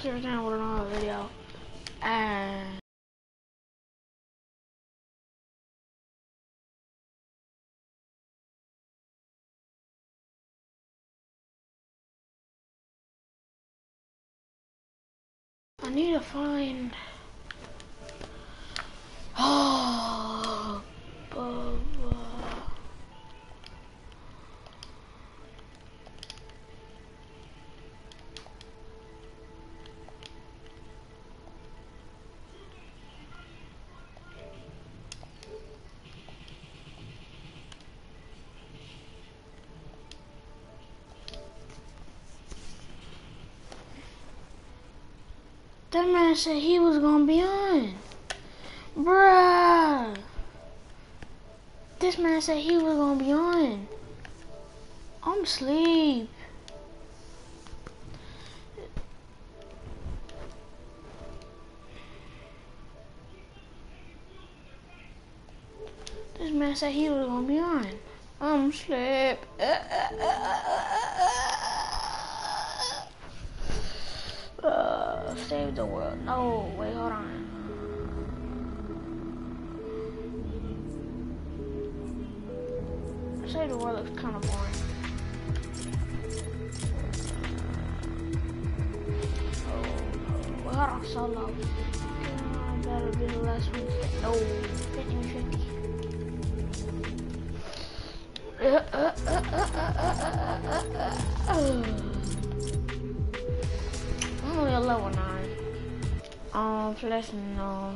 Sit down with another video. And I need to find Bubba. That man said he was gonna be on. Bruh. This man said he was gonna be on. I'm asleep. This man said he was gonna be on. I'm asleep. Save the world. No, wait, hold on. Save the world looks kind of boring. Oh, no. Well, hold on, solo. That'll be the last one. No, 50-50. I'm only a level 9. Platinum.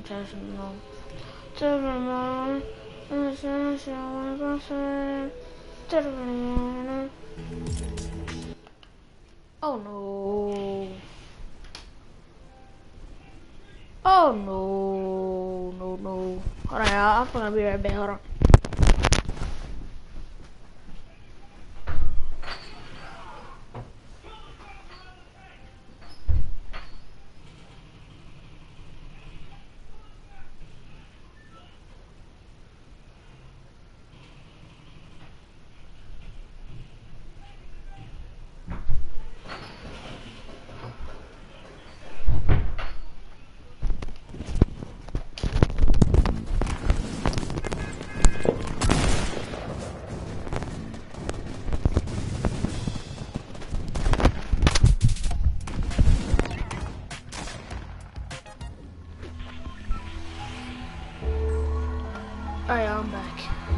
Oh no. Oh no. Hold on, y'all. I'm gonna be right back. Hold on. Alright, I'm back.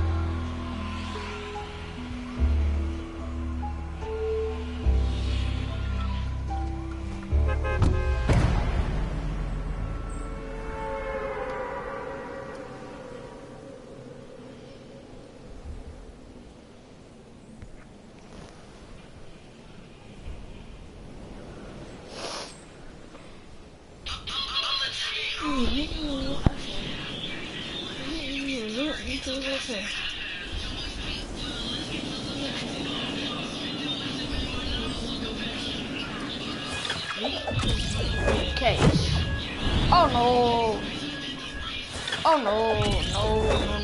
Case. Oh no. Oh no.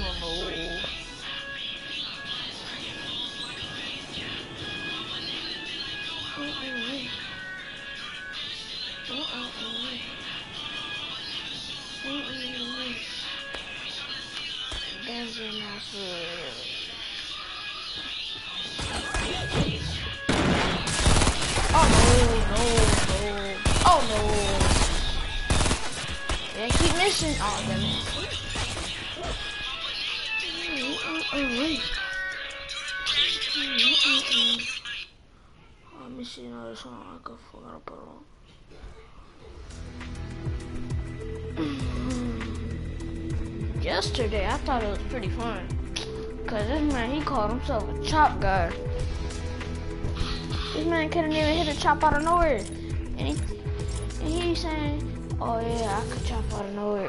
Oh no. Yeah, keep missing. Oh, damn it. Let me see another song I forgot to put on. Yesterday, I thought it was pretty fun. Cause this man, he called himself a chop guy. This man couldn't even hit a chop out of nowhere. And he's saying, oh yeah, I could chop out of nowhere.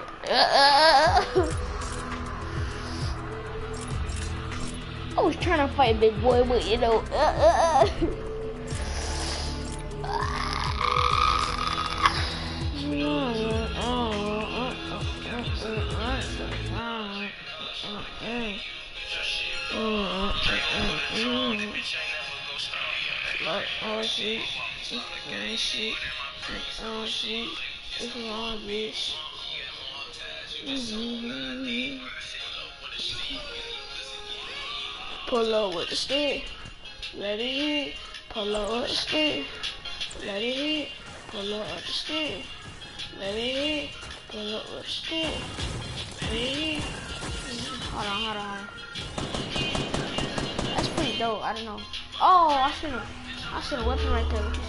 I was trying to fight Big Boy, but you know. Like, oh shit. Oh shit, this is all bitch. Pull up with the stick, let it hit. Pull up with the stick, let it hit. Pull up with the stick, let it hit. Pull up with the stick, let it hit. Hold on. That's pretty dope. I don't know. Oh, I should have weapon right there. What you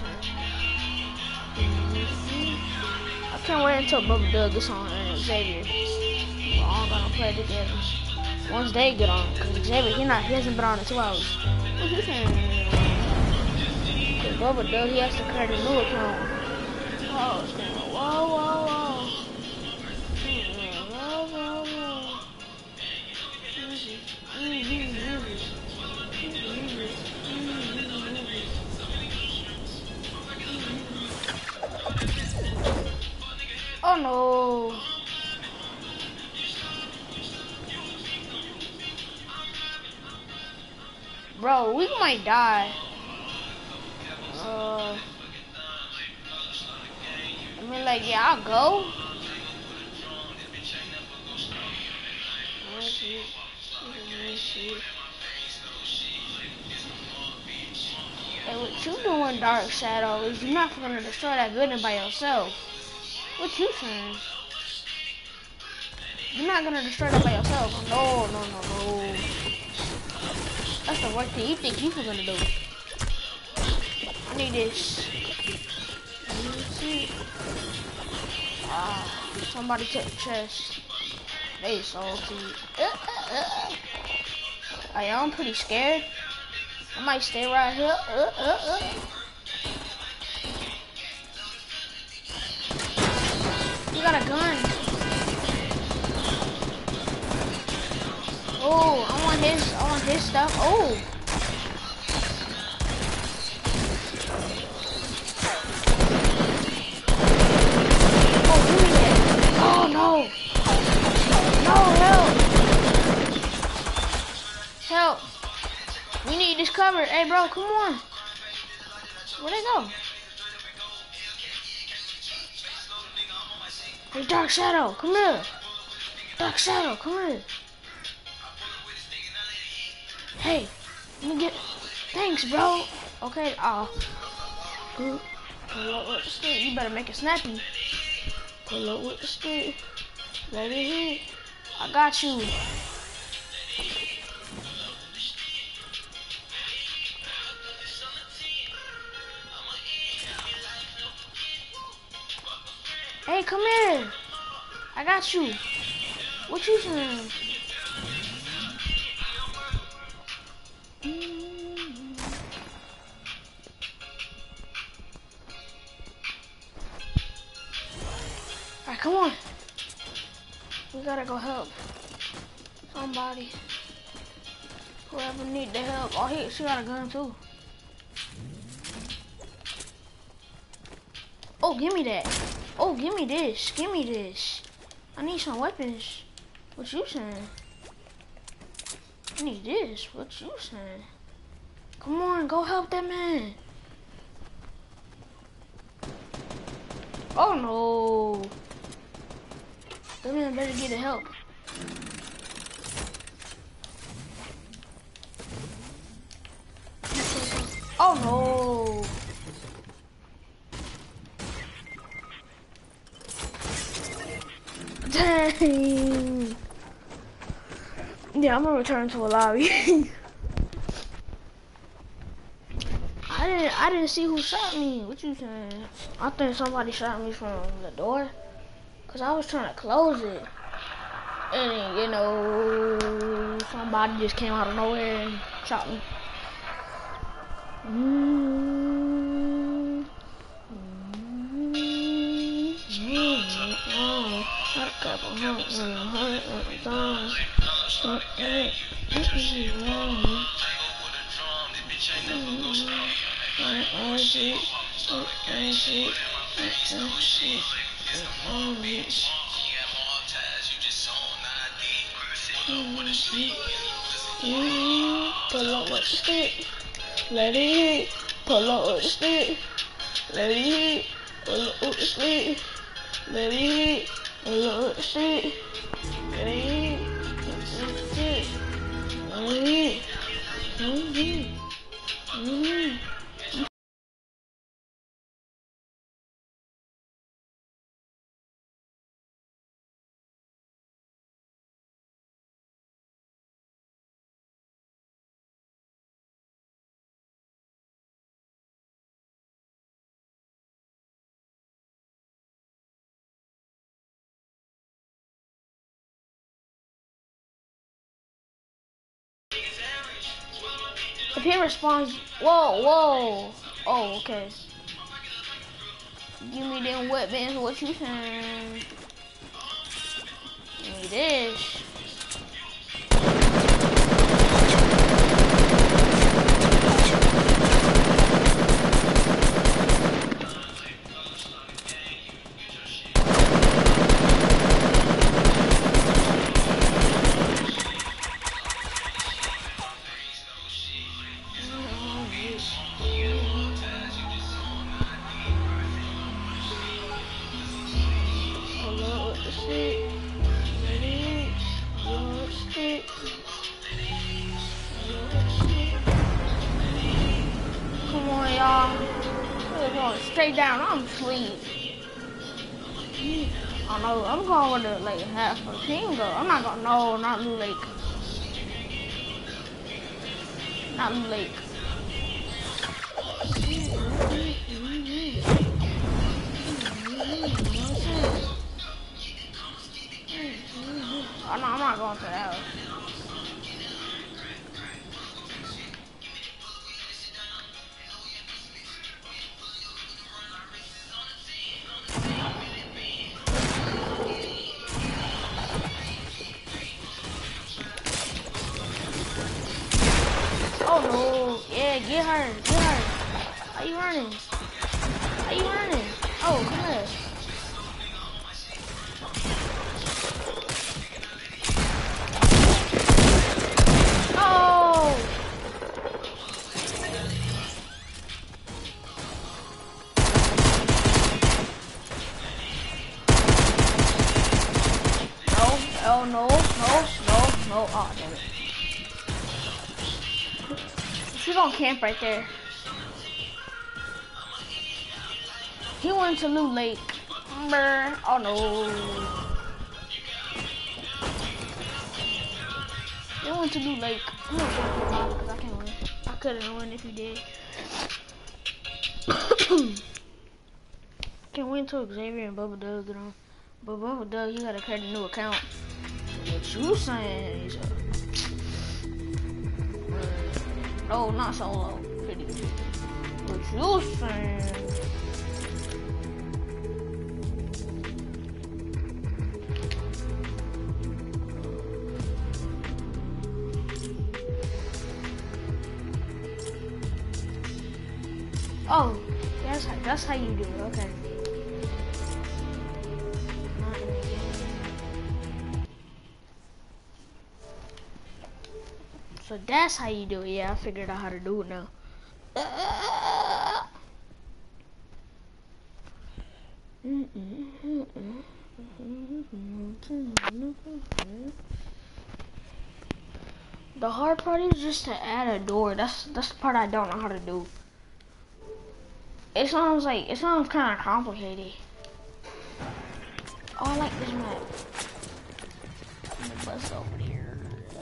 saying? I can't wait until Bubba Doug gets on and Xavier. We're all gonna play together. Once they get on, cause Xavier he hasn't been on in 2 hours. What you saying? Cause Bubba Doug he has to create a new account. Oh, it's going whoa. Oh no. Bro, we might die. I mean, like, yeah, I'll go. Hey, what you doing, Dark Shadow, is you're not gonna destroy that building by yourself. What you saying? You're not gonna destroy that by yourself. No. That's the worst thing you think you gonna do. I need this. Somebody took the chest. They salty. I'm pretty scared. I might stay right here. You got a gun. Oh, I want his stuff. Oh. Oh, give me that. Oh no. No, help. We need this cover. Hey bro, come on. Where'd they go? Hey Dark Shadow, come here. Dark Shadow, come here. Hey, let me get. Thanks, bro. Okay, pull up with the stick. You better make it snappy. Pull up with the stick. Let it hit. I got you. Hey, come here. I got you. What you saying? Alright, come on. We gotta go help somebody. Whoever need the help. Oh, she got a gun too. Oh, give me that. Oh, give me this. Give me this. I need some weapons. What you saying? I need this. What you saying? Come on, go help that man. Oh no. That man better get the help. Oh no. Dang. Yeah, I'm gonna return to a lobby. I didn't see who shot me. What you saying? I think somebody shot me from the door. Cause I was trying to close it. And you know, somebody just came out of nowhere and shot me. Pull up with the stick, let it hit. Pull up with the stick, let it hit. Let me see. If he responds, whoa. Oh, okay. Give me them weapons, what you saying? Give me this. Come on, y'all. We're going straight down. I'm asleep. I know. I'm going with the like half of the team though. I'm not going. No, not Blue Lake. Not Blue Lake. Oh no, I'm not going to that house. Oh no, yeah, get her. How you running? Oh, come here. Oh! No. Oh, damn it. She's gonna camp right there. He went to Loot Lake. Oh no. He went to Loot Lake. I'm gonna jump him out because I can't win. I couldn't win if he did. Can't win until Xavier and Bubba Doug get on. But Bubba Doug, he gotta create a new account. What you saying? No, not solo. Pretty good. What you saying? Oh, that's how you do it. Okay. So that's how you do it. Yeah, I figured out how to do it now. The hard part is just to add a door. That's the part I don't know how to do. It sounds kind of complicated. Oh, I like this map. I'm gonna bust over here.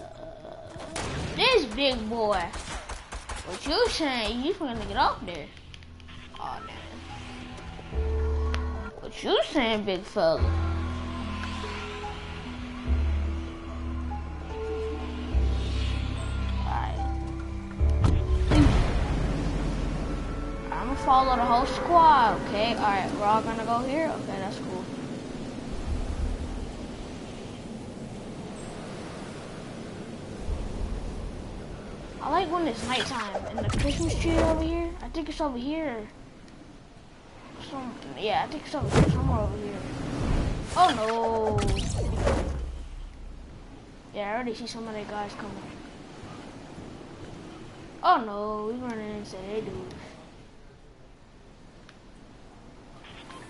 This big boy. What you saying? You finna get up there? Oh man. What you saying, big fella? Follow the whole squad, okay? Alright, we're all gonna go here? Okay, that's cool. I like when it's nighttime and the Christmas tree over here. I think it's over here. Yeah, I think it's over here, somewhere over here. Oh no! Yeah, I already see some of the guys coming. Oh no, we running into their dudes.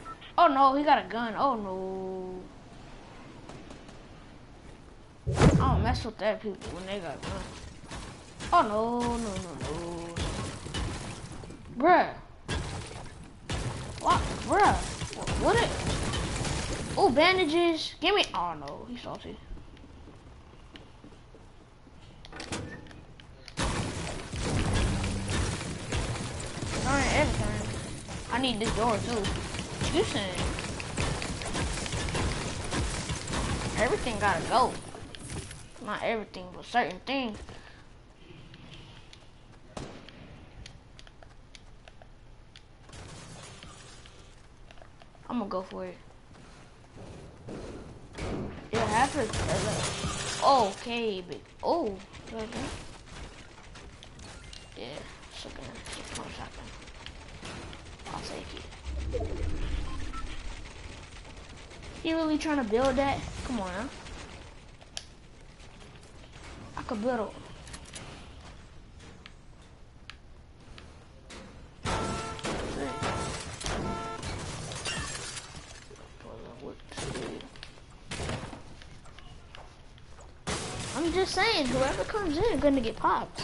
Oh no, he got a gun. Oh no. I don't mess with that people when they got guns. Oh no, no, no, no. Bruh. What? Bruh. What it? Oh, bandages. Give me. Oh no, he's salty. Alright, everything. I need this door too. You saying? Everything gotta go. Not everything, but certain things. I'm gonna go for it. Yeah, half of okay, big. Oh, okay. Yeah, shotgun. 6-point shotgun. I'll take it. You really trying to build that? Come on, huh? I could build it. I'm just saying, whoever comes in is gonna get popped.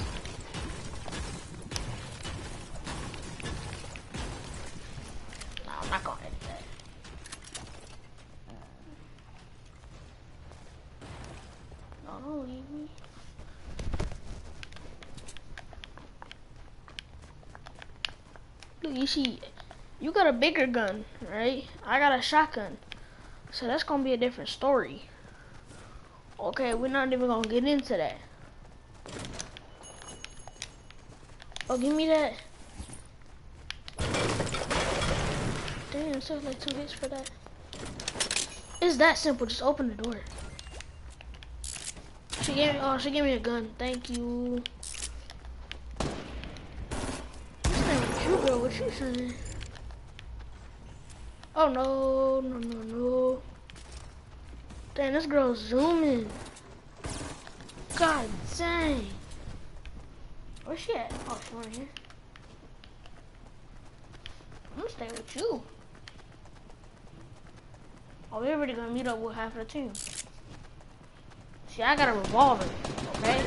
No, I'm not gonna edit that. No, don't leave me. Look, you see, you got a bigger gun, right? I got a shotgun. So that's gonna be a different story. Okay, we're not even gonna get into that. Oh, give me that. Damn, so like 2 hits for that. It's that simple, just open the door. She gave me a gun. Thank you. This thing with you, girl, what you saying? Oh no, no, no, no. Damn, this girl's zooming. God dang. Where's she at? Oh, she's right here. I'm gonna stay with you. Oh, we're already gonna meet up with half of the team. See, I got a revolver, okay?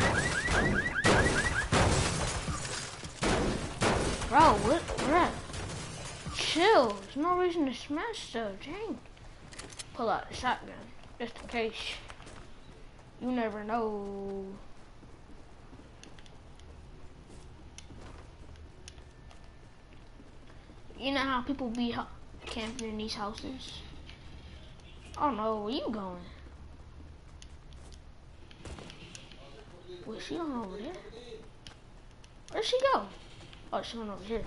Bro, what? Bruh. Chill. There's no reason to smash stuff, dang. Pull out the shotgun, just in case. You never know. You know how people be camping in these houses? Oh no, where you going? Where's she going over there? Where'd she go? Oh, she went over here.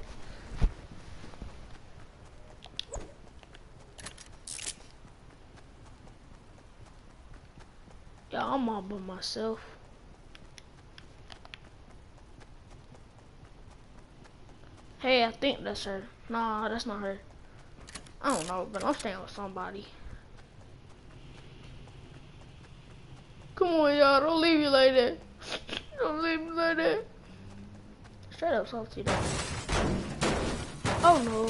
Yeah, I'm all by myself. Hey, I think that's her. Nah, that's not her. I don't know, but I'm staying with somebody. Come on, y'all, don't leave me like that. Don't leave me like that. Straight up salty though. Oh no.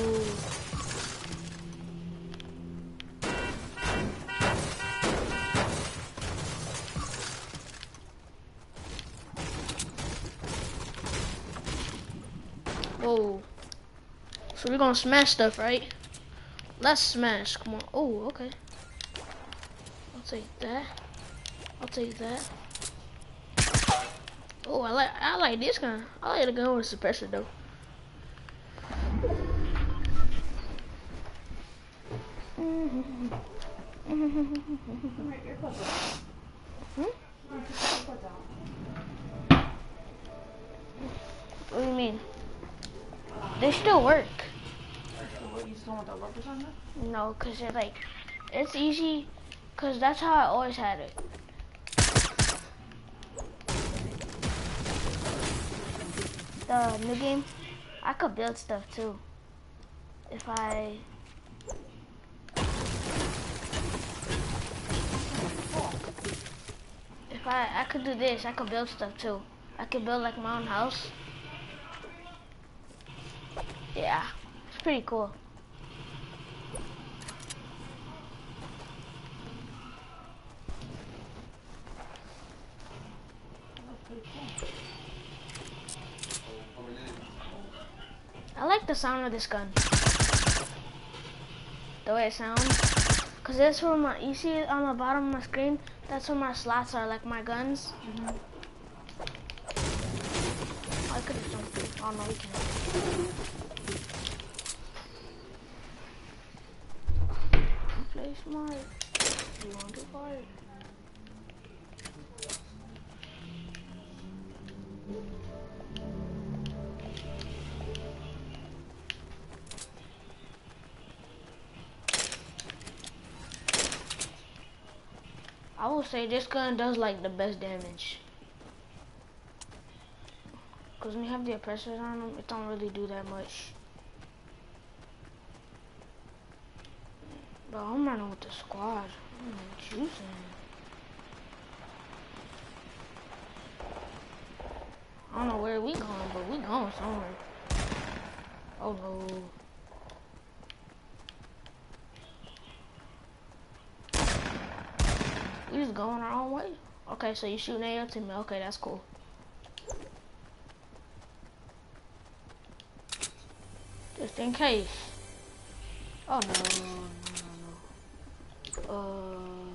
Whoa. So we're gonna smash stuff, right? Let's smash. Come on. Oh, okay. I'll take that. I'll take that. Oh, I like this gun. I like the gun with a suppressor though. What do you mean? They still work. You still want the rubbers on there? No, cause it's like, it's easy, cause that's how I always had it. The new game, I could build stuff too. If I could do this, I could build stuff too. I could build like my own house. Yeah, it's pretty cool. the sound of this gun. The way it sounds. Cause that's where my, you see it on the bottom of my screen? That's where my slots are, like my guns. I could have jumped through. Oh no, we can't. Play smart. You want to fight? I will say this gun does like the best damage. Cause when you have the oppressors on them, it don't really do that much. But I'm running with the squad. I'm choosing. I don't know where we going, but we going somewhere. Oh no. We just going our own way? Okay, so you shooting AR to me. Okay, that's cool. Just in case. Oh no, no.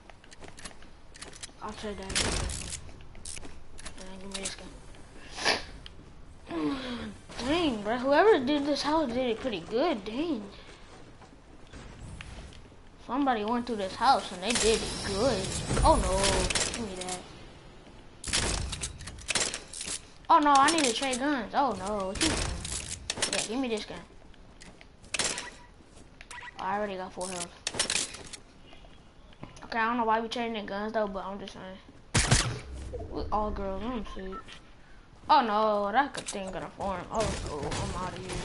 I'll trade that. Give me this gun. Dang, bro. Whoever did this house did it pretty good. Dang. Somebody went through this house and they did it good. Oh no, give me that. Oh no, I need to trade guns. Oh no, what you doing? Yeah, give me this gun. Oh, I already got 4 health. Okay, I don't know why we trading the guns though, but I'm just saying. We all girls, let me see. Oh no, that good thing gonna form. Oh no, I'm out of here.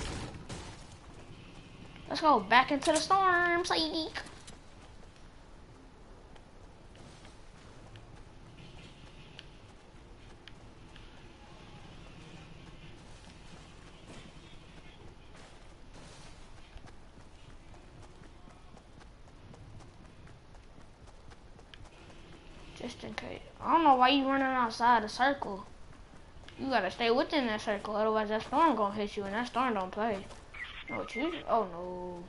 Let's go back into the storm, psych. Just in case. I don't know why you running outside the circle. You gotta stay within that circle, otherwise that storm gonna hit you, and that storm don't play. No, choose. Oh no.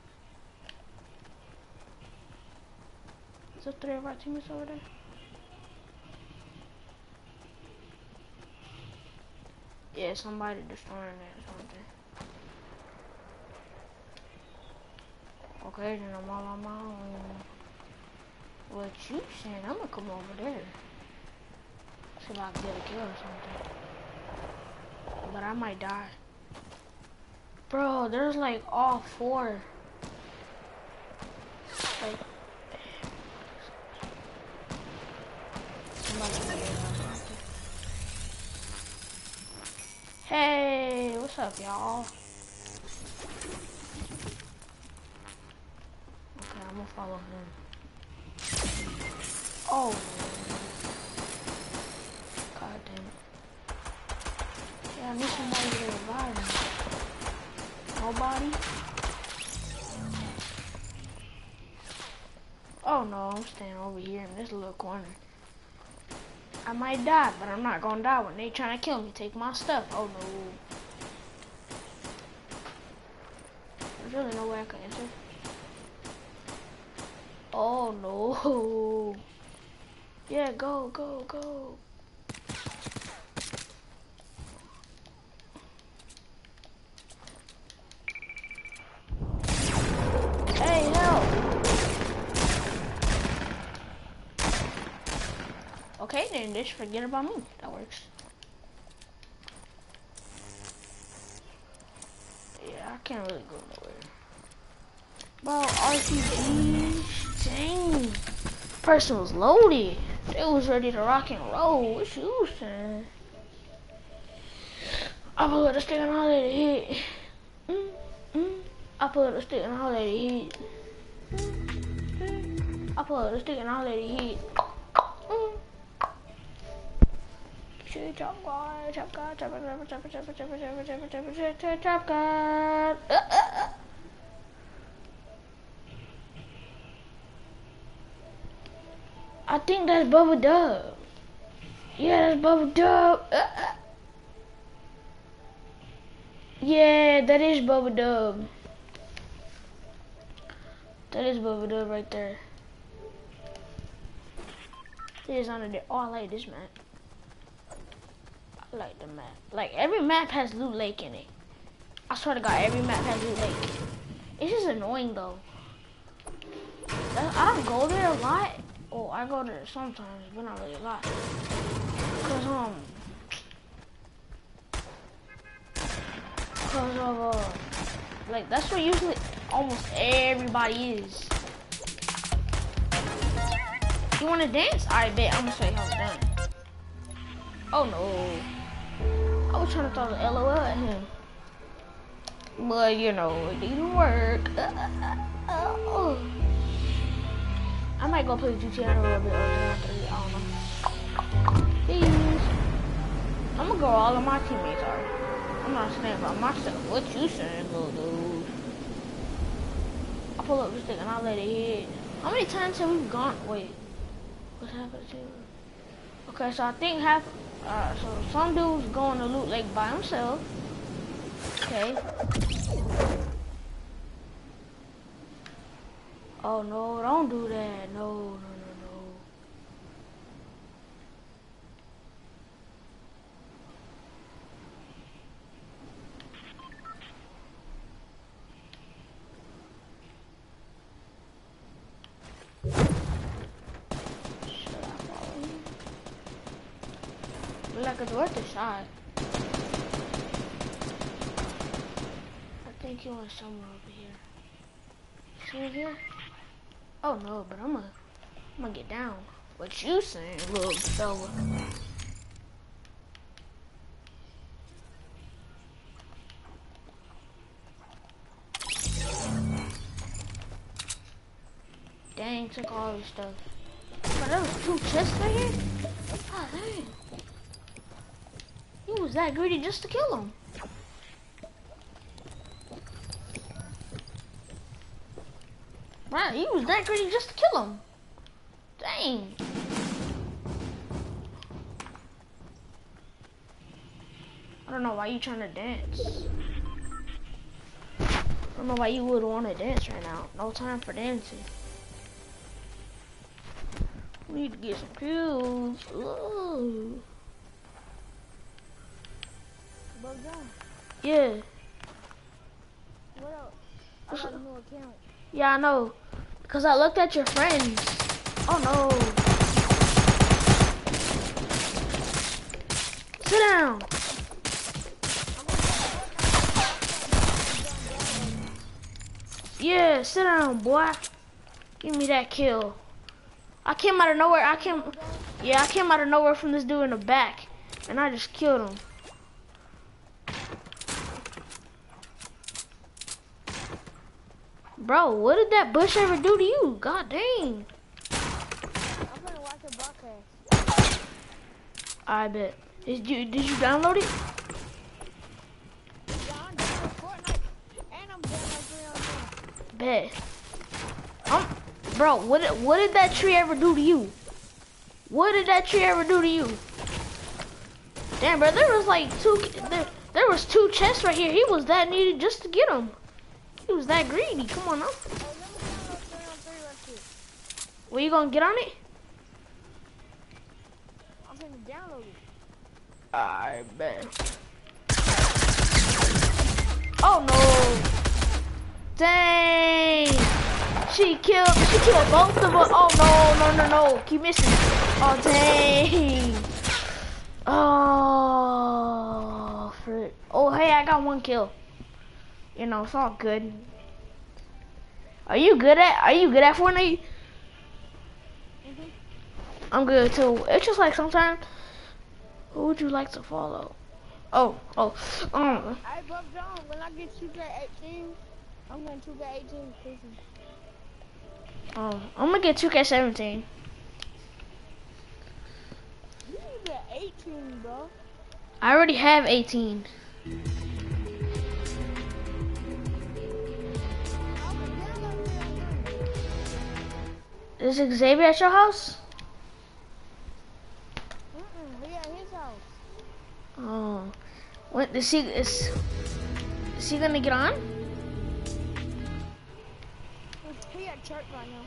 Is there 3 of our teammates over there? Yeah, somebody destroying it or something. Okay, then I'm all on my own. What you saying? I'm gonna come over there. See if I can get a kill or something. But I might die. Bro, there's like all 4. Like, hey, what's up, y'all? Okay, I'm gonna follow him. Oh, god damn it. Yeah, I need somebody to revive me. Nobody? Oh no, I'm staying over here in this little corner. I might die, but I'm not gonna die when they trying to kill me. Take my stuff. Oh no. There's really no way I can enter. Oh no. Yeah, go, go, go. Hey, help. Okay, then just forget about me. That works. Yeah, I can't really go nowhere. Bro, RPG, dang. Person was loaded. They was ready to rock and roll. What you saying? I put a stick and all that hit. I put a stick and all that hit. I put a stick and all that hit. Chop God, chop God, chop God, chop God, chop God, chop God, chop God. I think that's Bubba Dub. Yeah, that's Bubba Dub. Yeah, that is Bubba Dub. That is Bubba Dub right there. He is under there. Oh, I like this map. I like the map. Like, every map has Loot Lake in it. I swear to God, every map has Loot Lake. It's just annoying, though. I don't go there a lot. Oh, I go there sometimes, but not really a lot. Cause of, like, that's where usually almost everybody is. You wanna dance? I bet. I'm gonna show you how it's done. Oh no. I was trying to throw the LOL at him. But you know, it didn't work. I might go play GTA a little bit over 3, I don't know. Please. I'm gonna go all of my teammates are. I'm not saying about myself. What you saying, little dude? I pull up the stick and I'll let it hit. How many times have we gone? Wait. What's happening to you? Okay, so I think so some dude's going to Loot Lake by himself. Okay. Oh no, don't do that. No. Like it's worth a shot. I think he went somewhere over here. See him here? Oh no, but I'm gonna get down. What you saying, little fella? Dang, took all this stuff. But there was 2 chests right here? Oh dang. He was that greedy just to kill him. Right, he was that greedy just to kill him. Dang. I don't know why you trying to dance. I don't know why you would want to dance right now. No time for dancing. We need to get some kills. Ooh. Yeah. What else? I got a new account. Yeah, I know. Because I looked at your friends. Oh no. Sit down. Yeah, sit down, boy. Give me that kill. I came out of nowhere. I came out of nowhere from this dude in the back. And I just killed him. Bro, what did that bush ever do to you? God dang. I'm gonna watch a broadcast. I bet. Did you download it? Yeah, I'm doing Fortnite, and I'm doing my 3 on 3. Bet. Bro, what did that tree ever do to you? What did that tree ever do to you? Damn, bro, there was like there was 2 chests right here. He was that needy just to get them. He was that greedy. Come on now. Hey, let me download 3 on 3 real quick. Where you gonna get on it? I'm gonna download it. I bet. Oh no. Dang. She killed both of us. Oh no. Keep missing. Oh dang. Oh frick. Oh hey, I got 1 kill. You know, it's all good. Are you good at Fortnite? I'm good too. It's just like sometimes, who would you like to follow? I Bob John, when I get 2K18, I'm going 2K18 prison. I'm gonna get 2K17. You need to 18, bro. I already have 18. Is Xavier at your house? We at his house. Oh, what? Is Is he gonna get on? He at church right now.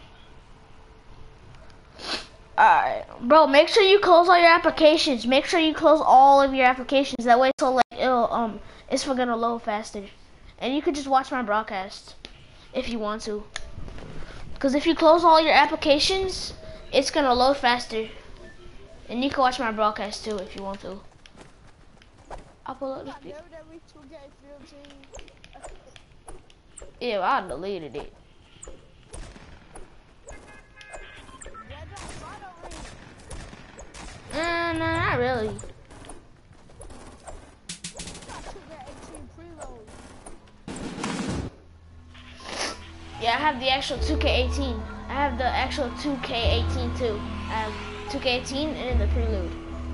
Alright, bro. Make sure you close all your applications. Make sure you close all of your applications. That way, so like it'll it's for gonna load faster, and you can just watch my broadcast if you want to. Cause if you close all your applications, it's gonna load faster, and you can watch my broadcast too if you want to. I'll pull up this. Yeah, I deleted it. Nah, not really. Yeah, I have the actual 2K18. I have the actual 2K18 too. I have 2K18 and then the prelude.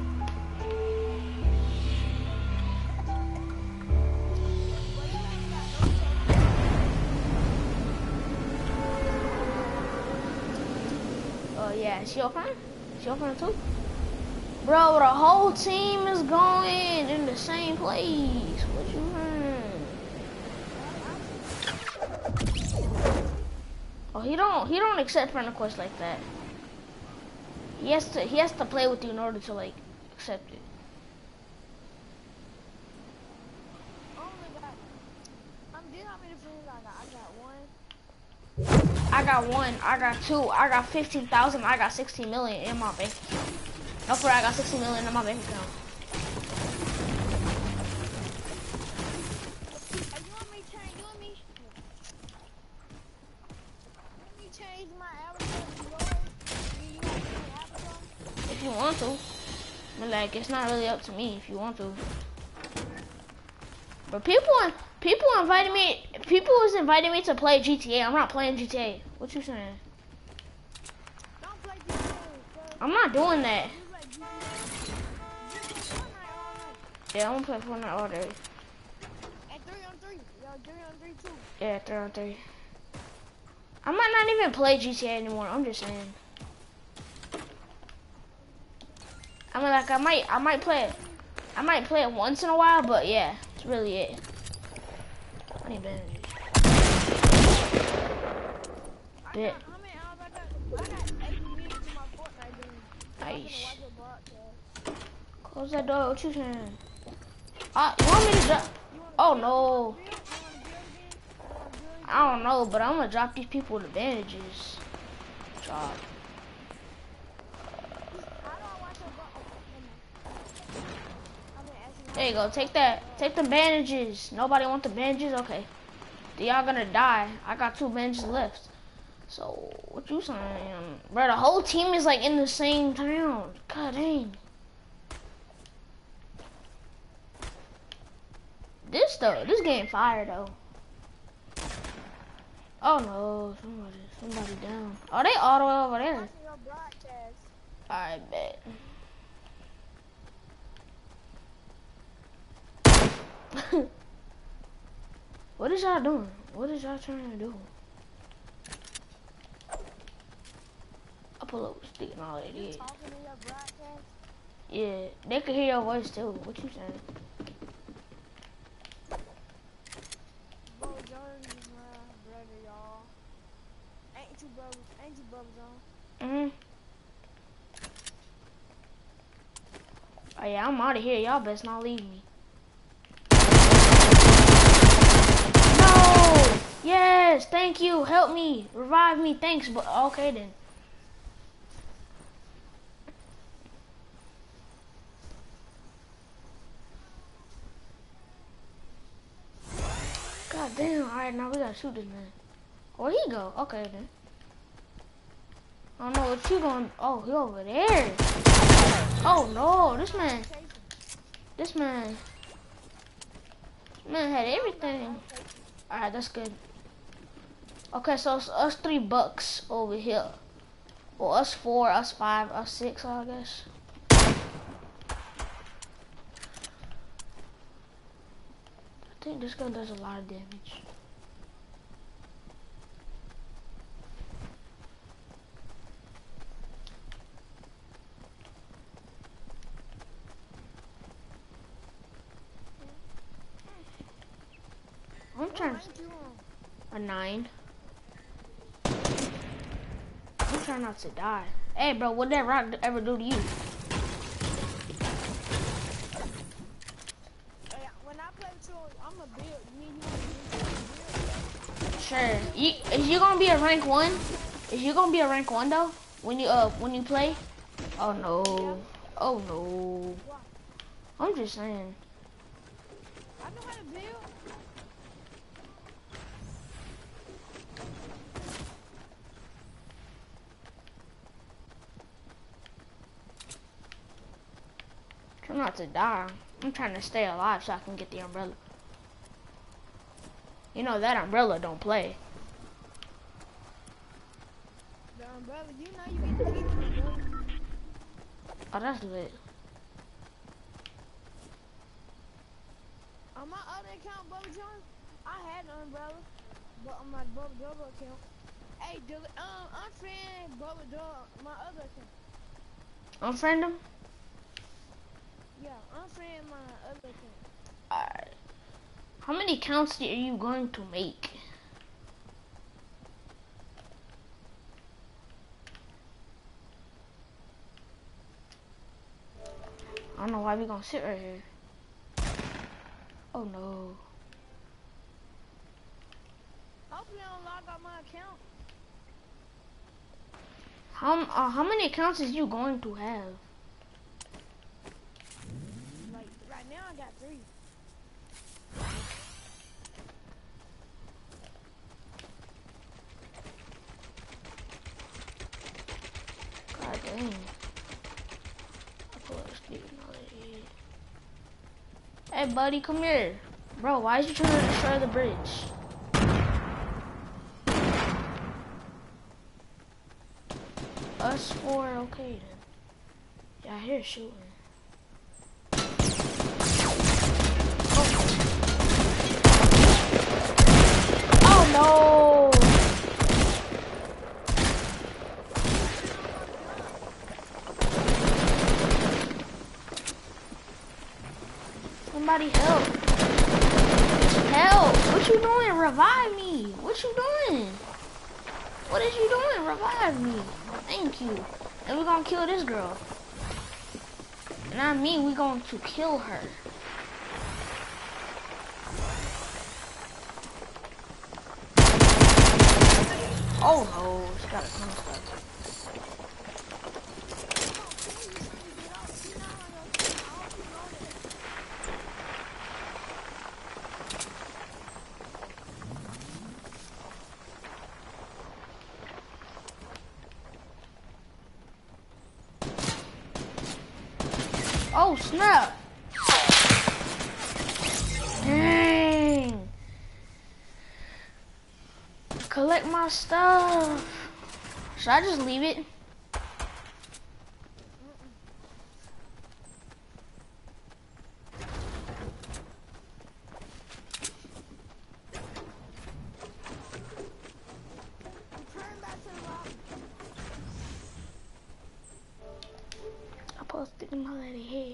Oh yeah, is she open? Is she open too? Bro, the whole team is going in the same place. What you mean? Oh, he don't accept friend requests like that. He has to play with you in order to like accept it. I got one, I got two, I got 15,000, I got 16 million in my bank account. No, for I got 16 million in my bank account. If you want to. But like, it's not really up to me if you want to. But people was inviting me to play GTA. I'm not playing GTA. What you saying? Don't play GTA, I'm not doing that. Yeah, I'm gonna play Fortnite all day. And 3-on-3. Yo, 3-on-3 too. Yeah, 3-on-3. I might not even play GTA anymore. I'm just saying. I mean, like, I might play it. I might play it once in a while, but yeah, that's really it. I need bandages. Bit. Nice. Close that door. What you saying? You want me to drop? Oh no. I don't know, but I'm gonna drop these people the bandages. Drop. There you go. Take that. Take the bandages. Nobody want the bandages? Okay. Y'all gonna die. I got 2 bandages left. So, what you saying? Bro, the whole team is like in the same town. God dang. This game fire though. Oh no, somebody down. Oh, they all the way over there. I bet. What is y'all doing? What is y'all trying to do? I'll pull up with a stick and all that. Yeah. Yeah, they can hear your voice too. What you saying? Bro, Jordan is my brother, y'all. Ain't you brothers on? Oh yeah, I'm out of here. Y'all best not leave me. No! Yes, thank you. Help me. Revive me. Thanks. But okay then. God damn. Alright, now we gotta shoot this man. Where'd he go? Okay then. I don't know what you going. Oh, he over there. Oh no, this man had everything. Alright, that's good. Okay, so it's us 3 bucks over here. Well, us 4, us 5, us 6, I guess. I think this gun does a lot of damage. trying rank you on? a 9. I'm trying not to die. Hey, bro, what that rock ever do to you? Hey, when I play with you, I'm a build. Me, you want to build? Sure. Is you gonna be a rank 1? Is you gonna be a rank 1 though? When you play? Oh no. Yeah. Oh no. Why? I'm just saying. I know how to build. Try not to die. I'm trying to stay alive so I can get the umbrella. You know that umbrella don't play. The umbrella, you know you get the umbrella. Oh, that's lit. On my other account, Bubba John, I had an umbrella, but on my Bubba Double account, hey, unfriend Bubba Double, my other account. Unfriend him? Yeah, unfriend my other account. Alright. How many counts are you going to make? I don't know why we gonna sit right here. Oh no. Hopefully I don't log out my account. How many accounts is you going to have? Like, right now I got 3. God dang. I put a stick in all that shit. Hey buddy, come here. Bro, why is you trying to destroy the bridge? Us 4, okay then. Yeah, I hear shooting. Oh no! Somebody help. Help! What you doing? Revive me! What you doing? What is you doing? Revive me. Thank you. And we're gonna kill this girl. And I mean we're going to kill her. Oh no, she got a ton of stuff. Oh snap! Dang! Collect my stuff. Should I just leave it? I put a stick and I let it hit.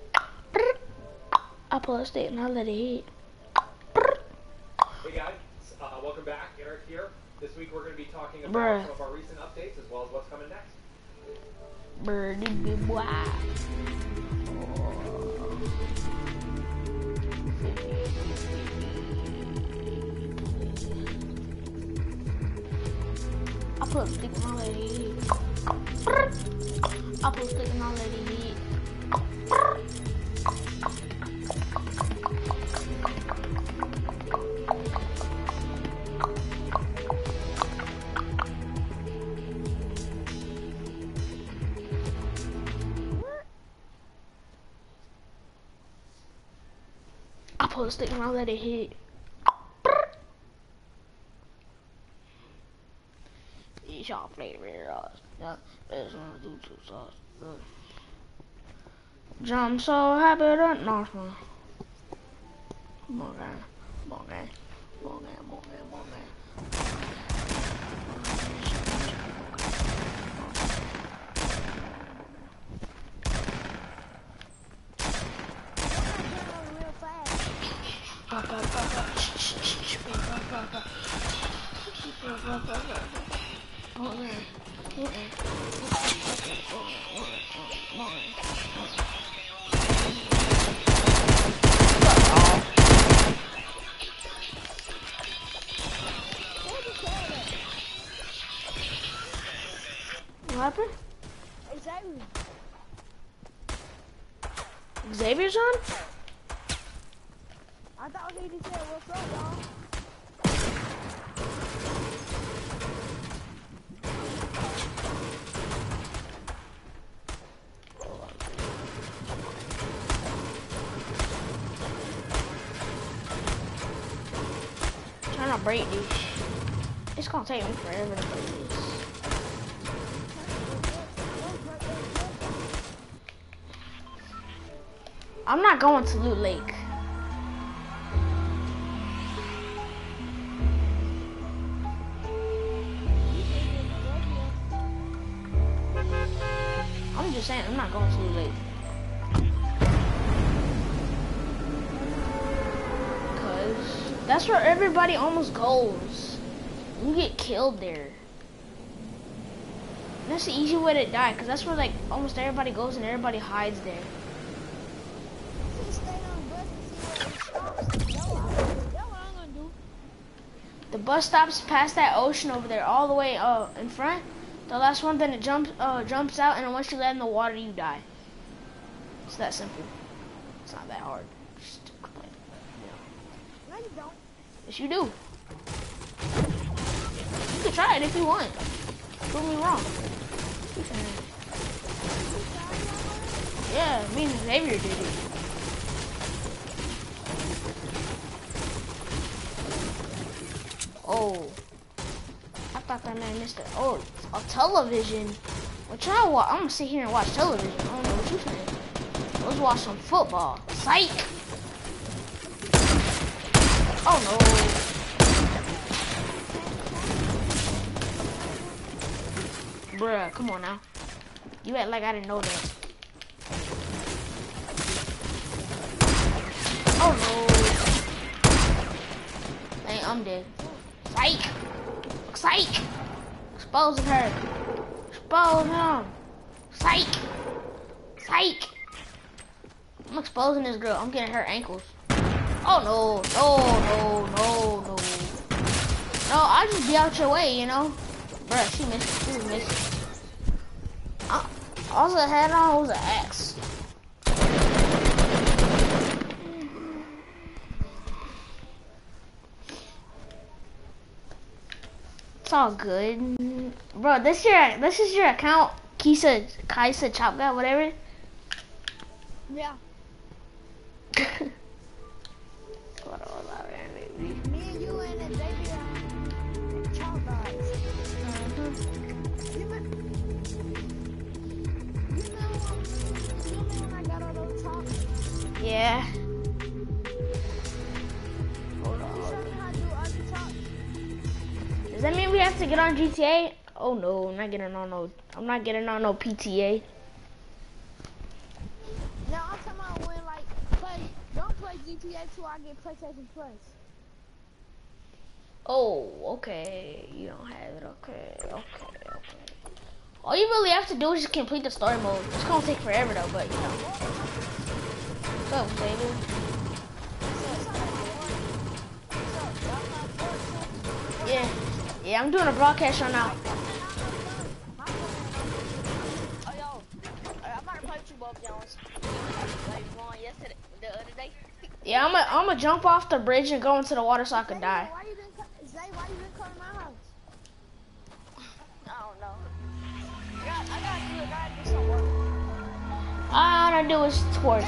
I put a stick and I let it hit. Hey guys, welcome back. Eric here. This week we're going to be talking about some of our recent updates as well as what's coming next. Birdie boy. I put a stick and I let it hit. I put a stick and I let it hit. I pull the stick and I let it hit. Eat y'all favorite sauce. There's one do two sauce. I'm so happy that no, come on, guys. Come on, guys. Come on, guys. Come on, guys. Come on, guys. Real fast. Shh, shh, shh, baby. What happened? Xavier. Xavier's on? I thought he just said, what's up, y'all? Trying to break these. It's gonna take me forever to break these. I'm not going to Loot Lake. I'm just saying, I'm not going to Loot Lake. Cause that's where everybody almost goes. You get killed there. And that's the easy way to die, cause that's where like almost everybody goes and everybody hides there. The bus stops past that ocean over there, all the way in front. The last one, then it jumps out, and then once you land in the water, you die. It's that simple. It's not that hard. Just complain. No, you don't. Yes, you do. You can try it if you want. Prove me wrong. Yeah, me and Xavier did it. Oh, I thought that man missed it. Oh, a television. What y'all watch? I'm gonna sit here and watch television. I don't know what you saying. Let's watch some football. Psych. Oh no. Bruh, come on now. You act like I didn't know that. Oh no. Hey, I'm dead. Psych! Psych! Exposing her. Expose him. Psych! Psych! I'm exposing this girl. I'm getting her ankles. Oh no, no, no, no, no. No, I'll just be out your way, you know? Bruh, she missed it. She was missing. All I had on was an axe. It's all good. Bro, this is your account, Kaisa Chop Guy, whatever. Yeah. Me and you and Xavier Chop Guys. You remember when I got all those chops? Yeah. Hold on. You show me how to do other chops? Does that mean we have to get on GTA? Oh no, I'm not getting on no PTA. Now I'm talking about when like don't play GTA till I get PlayStation Plus. Oh, okay. You don't have it. Okay. All you really have to do is just complete the story mode. It's gonna take forever though, but you know. What's up, baby? Yeah, I'm doing a broadcast show now. Oh, yo, I'm about to play with you, Bob Jones. Like one yesterday, the other day. Yeah, I'm gonna jump off the bridge and go into the water so I can die. Why you didn't come to my house? I don't know. I gotta do some work. All I gotta do is twerk.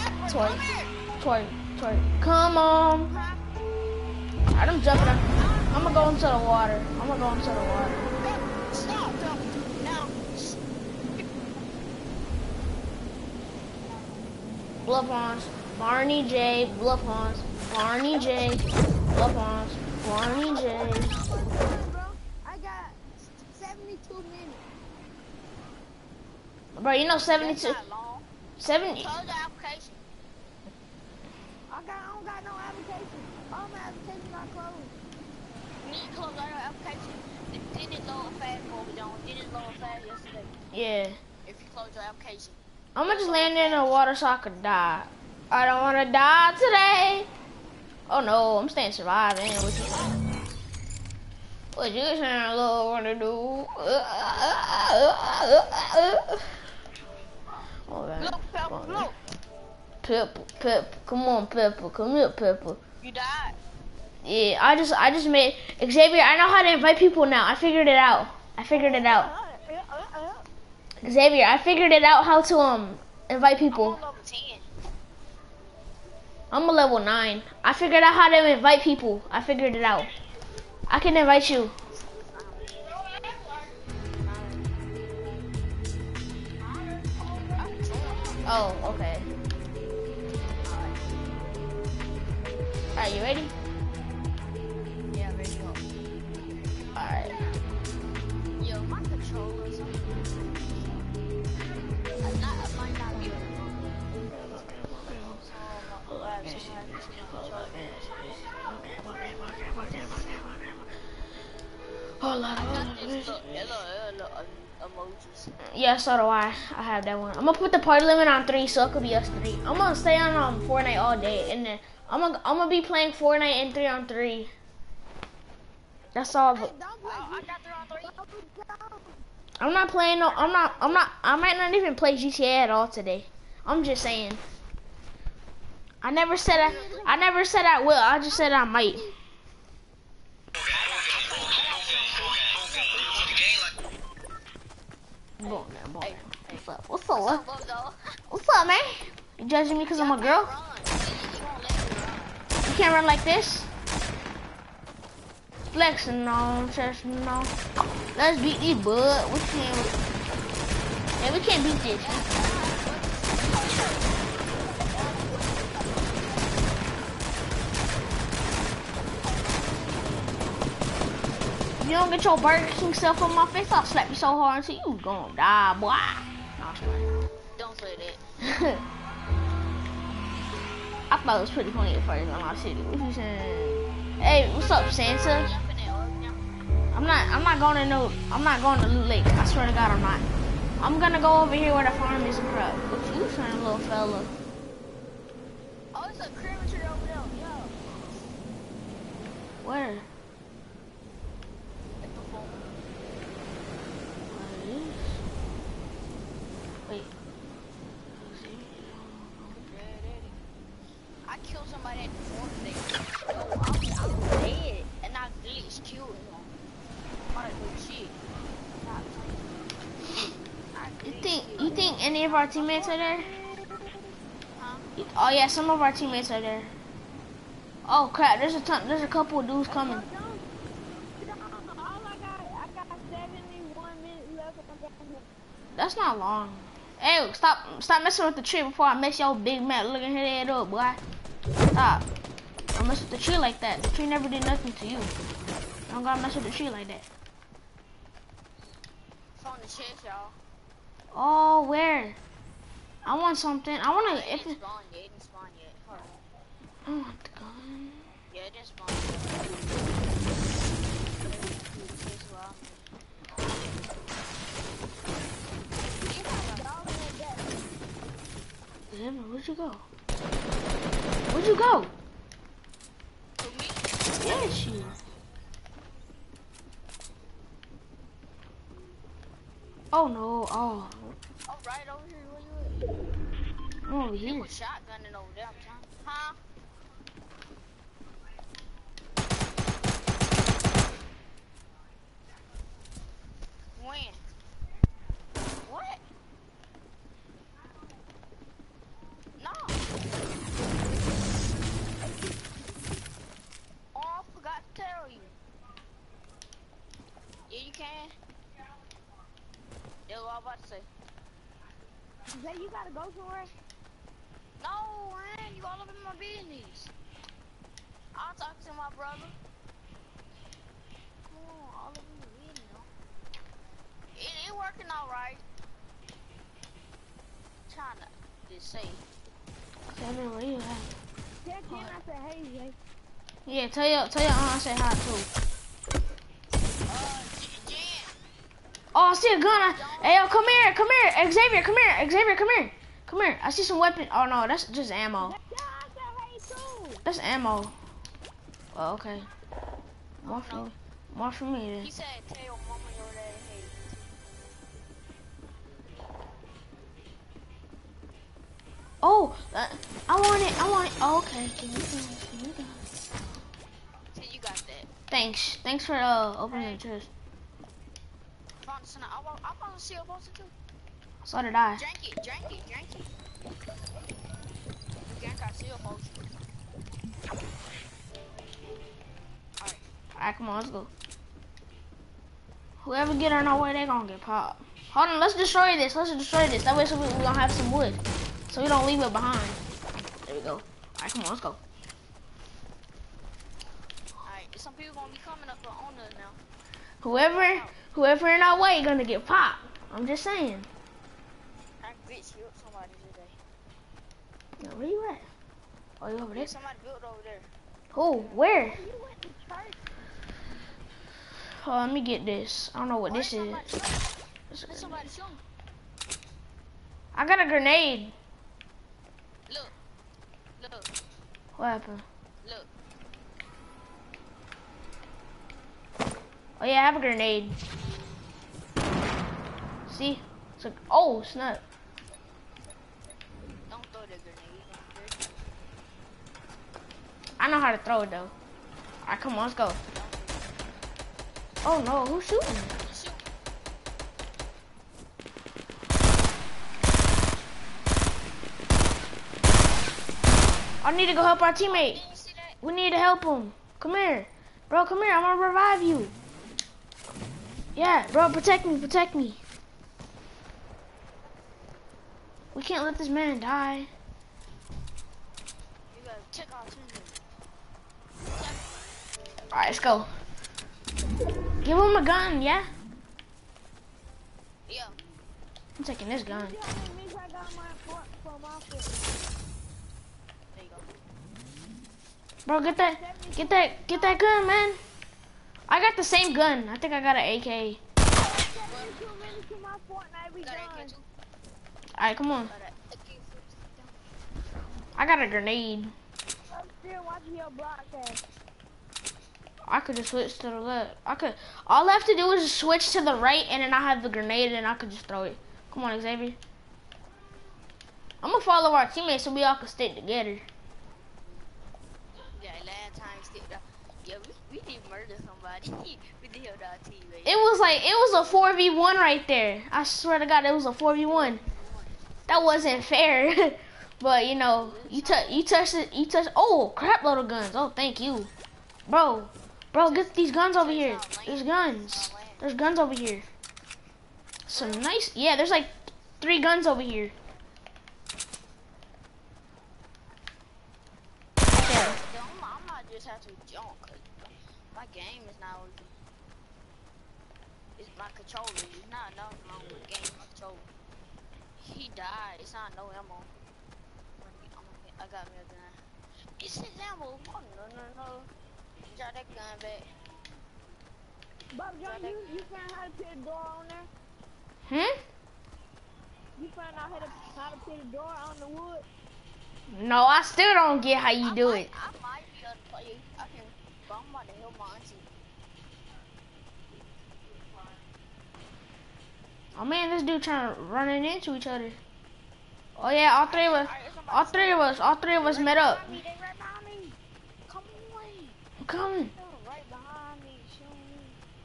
Come on. Alright, I'm jumping up. I'm gonna go into the water. Stop, now. Bluff Hans, Barney J, Bluff Hans, Barney J, Bluff Hans, Barney J. Bro, I got 72 minutes. Bro, you know 72. That's not long. 70. Close the application. I don't got no application. All my applications are closed. You need to close all your application. Did it load fast, Bubba Jones? Did it load fast yesterday? Yeah. If you close your application. I'm gonna just land in the water so I could die. I don't wanna die today. Oh no, I'm staying surviving. What you saying, Lord, wanna do? Oh, man. Look, Pepper, look. Pepper, come on, Pepper, come here, Pepper. You died. Yeah, I just made Xavier. I know how to invite people now. I figured it out. Xavier, I figured it out how to invite people. I'm on level 10. I'm a level 9. I figured out how to invite people. I figured it out. I can invite you. Oh, okay. Alright, you ready? Yeah, ready to go. Alright. Yo, my controller or something. I might not be able to. Emojis. Yeah, so do I. I have that one. I'm gonna put the party limit on 3 so it could be us 3. I'm gonna stay on Fortnite all day, and then I'm gonna be playing Fortnite and 3-on-3. That's all. I got 3-on-3. I'm not playing no. I might not even play GTA at all today. I'm just saying. I never said I will. I just said I might. What's up? What's up, man? You judging me because I'm a girl? You can't run like this. Flexing on, just no. Let's beat these, bud. We can't beat this. If you don't get your Burger King stuff on my face, I'll slap you so hard until you gonna die, boy. No, I'm sorry. Don't say that. I thought it was pretty funny at first when I said it. What you saying? Hey, what's up, Santa? I'm not going to Loot Lake. I swear to God, I'm not. I'm gonna go over here where the farm is and crap. What you saying, little fella? Oh, it's a cremator over there. Yo. Where? Wait. I killed somebody at the farm today. I was dead, and I glitched killed him. I don't do shit. You think any of our teammates are there? Huh? Oh yeah, some of our teammates are there. Oh crap! There's a couple of dudes coming. All I got 71 minutes left. That's not long. Hey, stop messing with the tree before I mess your big Mac looking head up, boy. Stop. Don't mess with the tree like that. The tree never did nothing to you. Don't gotta mess with the tree like that. It's on the chest, y'all. Oh, where? I want something. I want to. It didn't spawn yet. It didn't spawn yet. Hold on. I want the gun. Yeah, it didn't spawn yet. Where'd you go? Where'd you go? To me? Yes, you. Oh no! Oh. Oh, right over here. Where you at? I'm over He here. was shotgunning over there. I'm trying. Huh? When? What? No. Oh, I forgot to tell you. Yeah, you can. That's what I was about to say. Say you gotta go somewhere? No, man, you all up in my business. I'll talk to my brother. Come on, all up in my business. It working all right. Trying to just say. Sammy, where you at? Tell Ken I said, hey, Jay. Yeah, tell your aunt I say hi too. Oh, I see a gun. Hey, yo, come here, come here. Xavier, come here. Xavier, come here. Come here. I see some weapon. Oh, no, that's just ammo. That's ammo. Oh, okay. More for me then. He said, tell your mama your dad hate. Oh, I want it. I want it. Oh, okay. Give me guns. Give me guns. See, you got that. Thanks. Thanks for opening the chest. I want to see a poster too. So did I. Drink it. You can't see a poster. Alright, come on, let's go. Whoever get on our way, they gonna get popped. Hold on, let's destroy this. That way so we gonna have some wood. So we don't leave it behind. There we go. Alright, come on, let's go. Alright, some people gonna be coming up on us now. Whoever in our way gonna get popped. I'm just saying. I bitch killed somebody today. Now, where you at? Oh, you over there? Somebody built over there. Who? Where? Oh, let me get this. I don't know what this is. There's somebody shooting. I got a grenade. Look. What happened? Look. Oh yeah, I have a grenade. See? It's like, oh snap. Don't throw the grenade. I know how to throw it though. Alright, come on, let's go. Oh no, who's shooting? Shoot. I need to go help our teammate. Didn't you see that? We need to help him. Come here. Bro, come here. I'm gonna revive you. Yeah, bro, protect me. We can't let this man die. You gotta check out him. Alright, let's go. Give him a gun, yeah? Yeah. I'm taking this gun. There you go. Bro, get that gun, man. I got the same gun. I think I got an AK. You got AK too? Alright, come on. I got a grenade. I could just switch to the left. All I have to do is just switch to the right and then I have the grenade and I could just throw it. Come on, Xavier. I'm gonna follow our teammates so we all can stick together. Yeah, last time stick down. Yeah, we did murder somebody. We did help our teammate. It was a 4v1 right there. I swear to God, it was a 4v1. That wasn't fair. But you know, you touched it. Oh, crap load of guns. Oh, thank you, bro. Get these guns over here. There's guns over here. Some nice. Yeah, there's like 3 guns over here. Okay. I'm not just have to jump. My game is not. It's my controller. It's not nothing wrong with the game controller. He died. It's not no ammo. I got me a gun. It's his ammo. Oh, no. Drop that gun back. Bob John, you found how to put a door on there? You found out how to put a door on the wood? No, I still don't get how you do it. I might be able to play it. I can bump my hell my auntie. Oh man, this dude trying to run into each other. Oh yeah, all three of us met up. They right behind me. Come on. I'm coming. They're right behind me. Shoot me.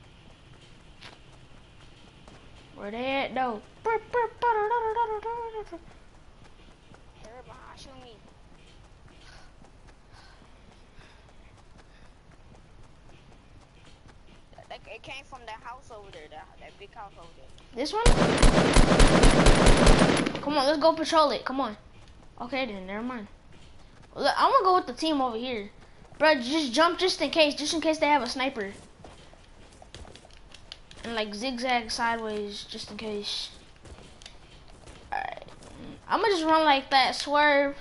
Where they at though? They're right behind. Shoot me. It came from that house over there, that big house over there. This one? Come on, let's go patrol it. Come on. Okay then, never mind. Look, I'm gonna go with the team over here. Bro, just jump just in case they have a sniper. And like zigzag sideways just in case. Alright. I'm gonna just run like that. Swerve.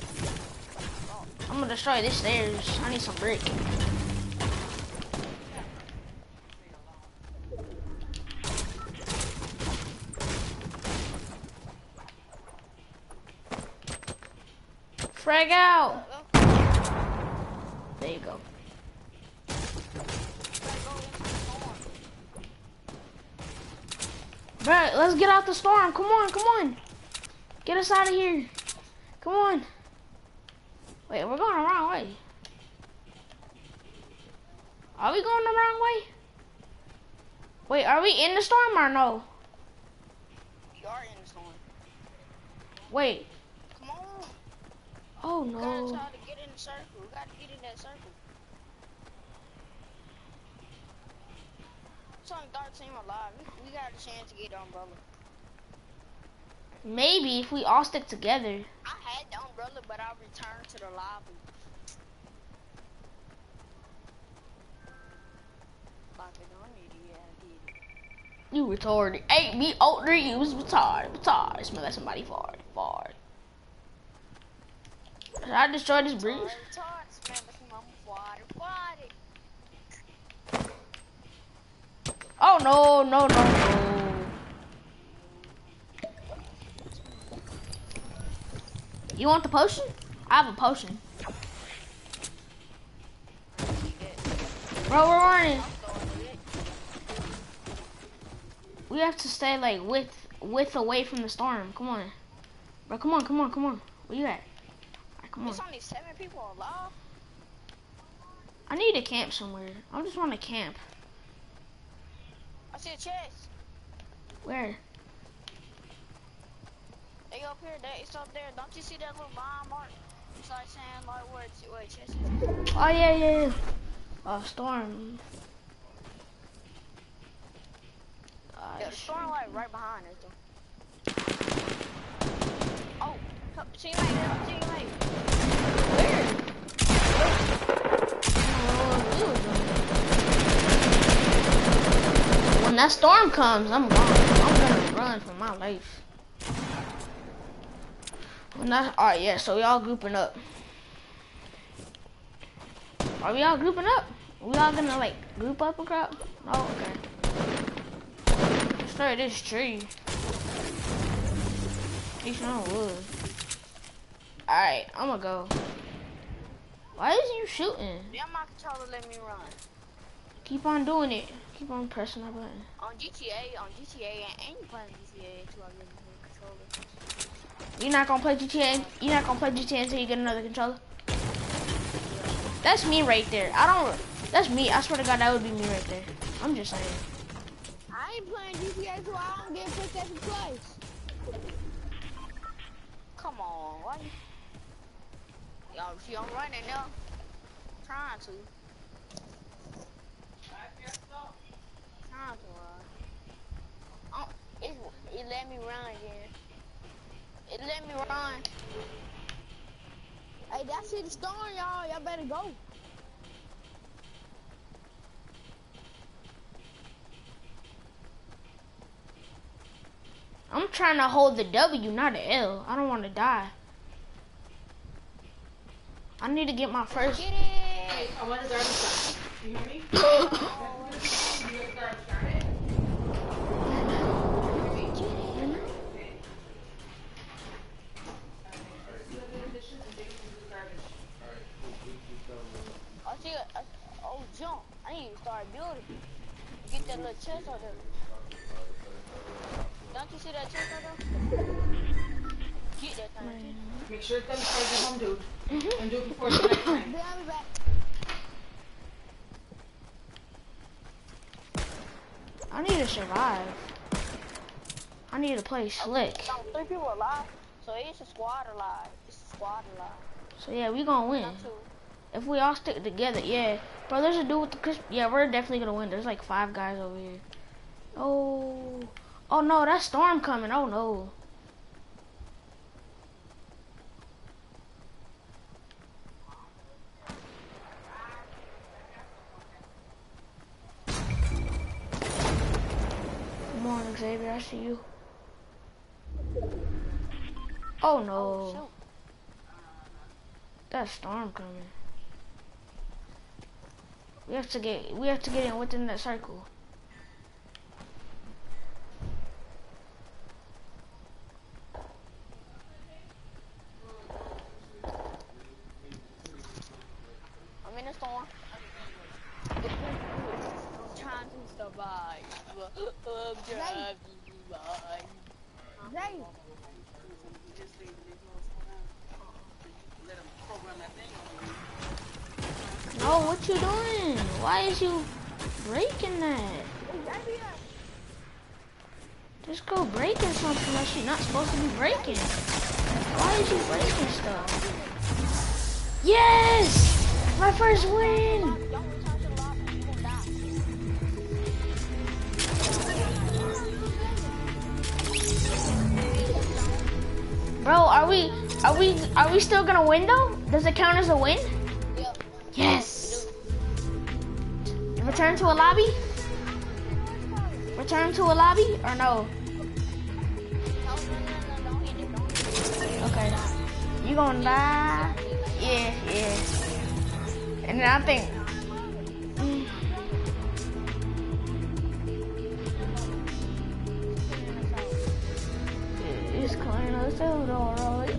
I'm gonna destroy this stairs. I need some brick. Frag out. There you go. Bruh, let's get out the storm. Come on, come on. Get us out of here. Come on. Wait, we're going the wrong way. Are we going the wrong way? Wait, are we in the storm or no? We are in the storm. Wait. Come on. Oh We no. gotta try to get in the circle. We gotta get in that circle. It's only 13 alive. We got a chance to get the umbrella. Maybe if we all stick together. I had the umbrella, but I returned to the lobby. Like it on me, yeah, I did. You retarded. Hey, me older, you was retarded. Smell like somebody fart. Did I destroy this bridge? Oh no. You want the potion? I have a potion. Bro, we're running. We have to stay like width away from the storm. Come on. Bro, come on. Where you at? Right, come on. There's only 7 people alive. I need to camp somewhere. I just want to camp. I see a chest. Where? They up here. It's up there. Don't you see that little line mark? It's like saying like where the chest is. Oh yeah. Storm. Yeah, the storm like right behind us though. Oh, teammate. When that storm comes, I'm gone. I'm gonna run for my life. Alright, yeah, so we all grouping up. Are we all grouping up? We all gonna like group up a crowd? Oh, okay. Destroy this tree. He's on wood. Alright, I'm gonna go. Why is you shooting? Yeah, my controller let me run. Keep on doing it. Keep on pressing that button. On GTA, and you playing GTA too, I'm getting the controller. You're not gonna play GTA? You're not gonna play GTA until you get another controller? That's me right there. That's me. I swear to God, that would be me right there. I'm just saying. I ain't playing GTA so I don't get PlayStation Plus. Come on, why you? Yo, she I'm running now. Trying to run. Oh, it let me run again. It let me run. Hey, that's it, the storm, y'all. Y'all better go. I'm trying to hold the W, not the L. I don't want to die. I need to get my first. Get it! Hey, I want to garbage start. You hear me? You want to garbage started? Oh, jump. I need to start building. Get that little chest out there. Don't you see that chest out there? Get that thing. Make sure it's done before you get home, dude. And do it before the next time. I'll be back. I need to survive. I need to play slick. So 3 people alive. So it's a squad alive. So yeah, we gonna win. Not 2. If we all stick together, yeah. Bro, there's a dude with the crisp. Yeah, we're definitely gonna win. There's like 5 guys over here. Oh no, that storm coming. Oh no. Come on, Xavier, I see you. Oh no. Shoot. That storm coming. We have to get in within that circle. Zay, No, what you doing? Why is you breaking that? Just go breaking something that you're not supposed to be breaking. Why is you breaking stuff? Yes! My first win! Bro, are we still gonna win though? Does it count as a win? Yep. Yes! Return to a lobby? Return to a lobby or no? Okay. You gonna die? Yeah. And then I think. It's clearing us out already.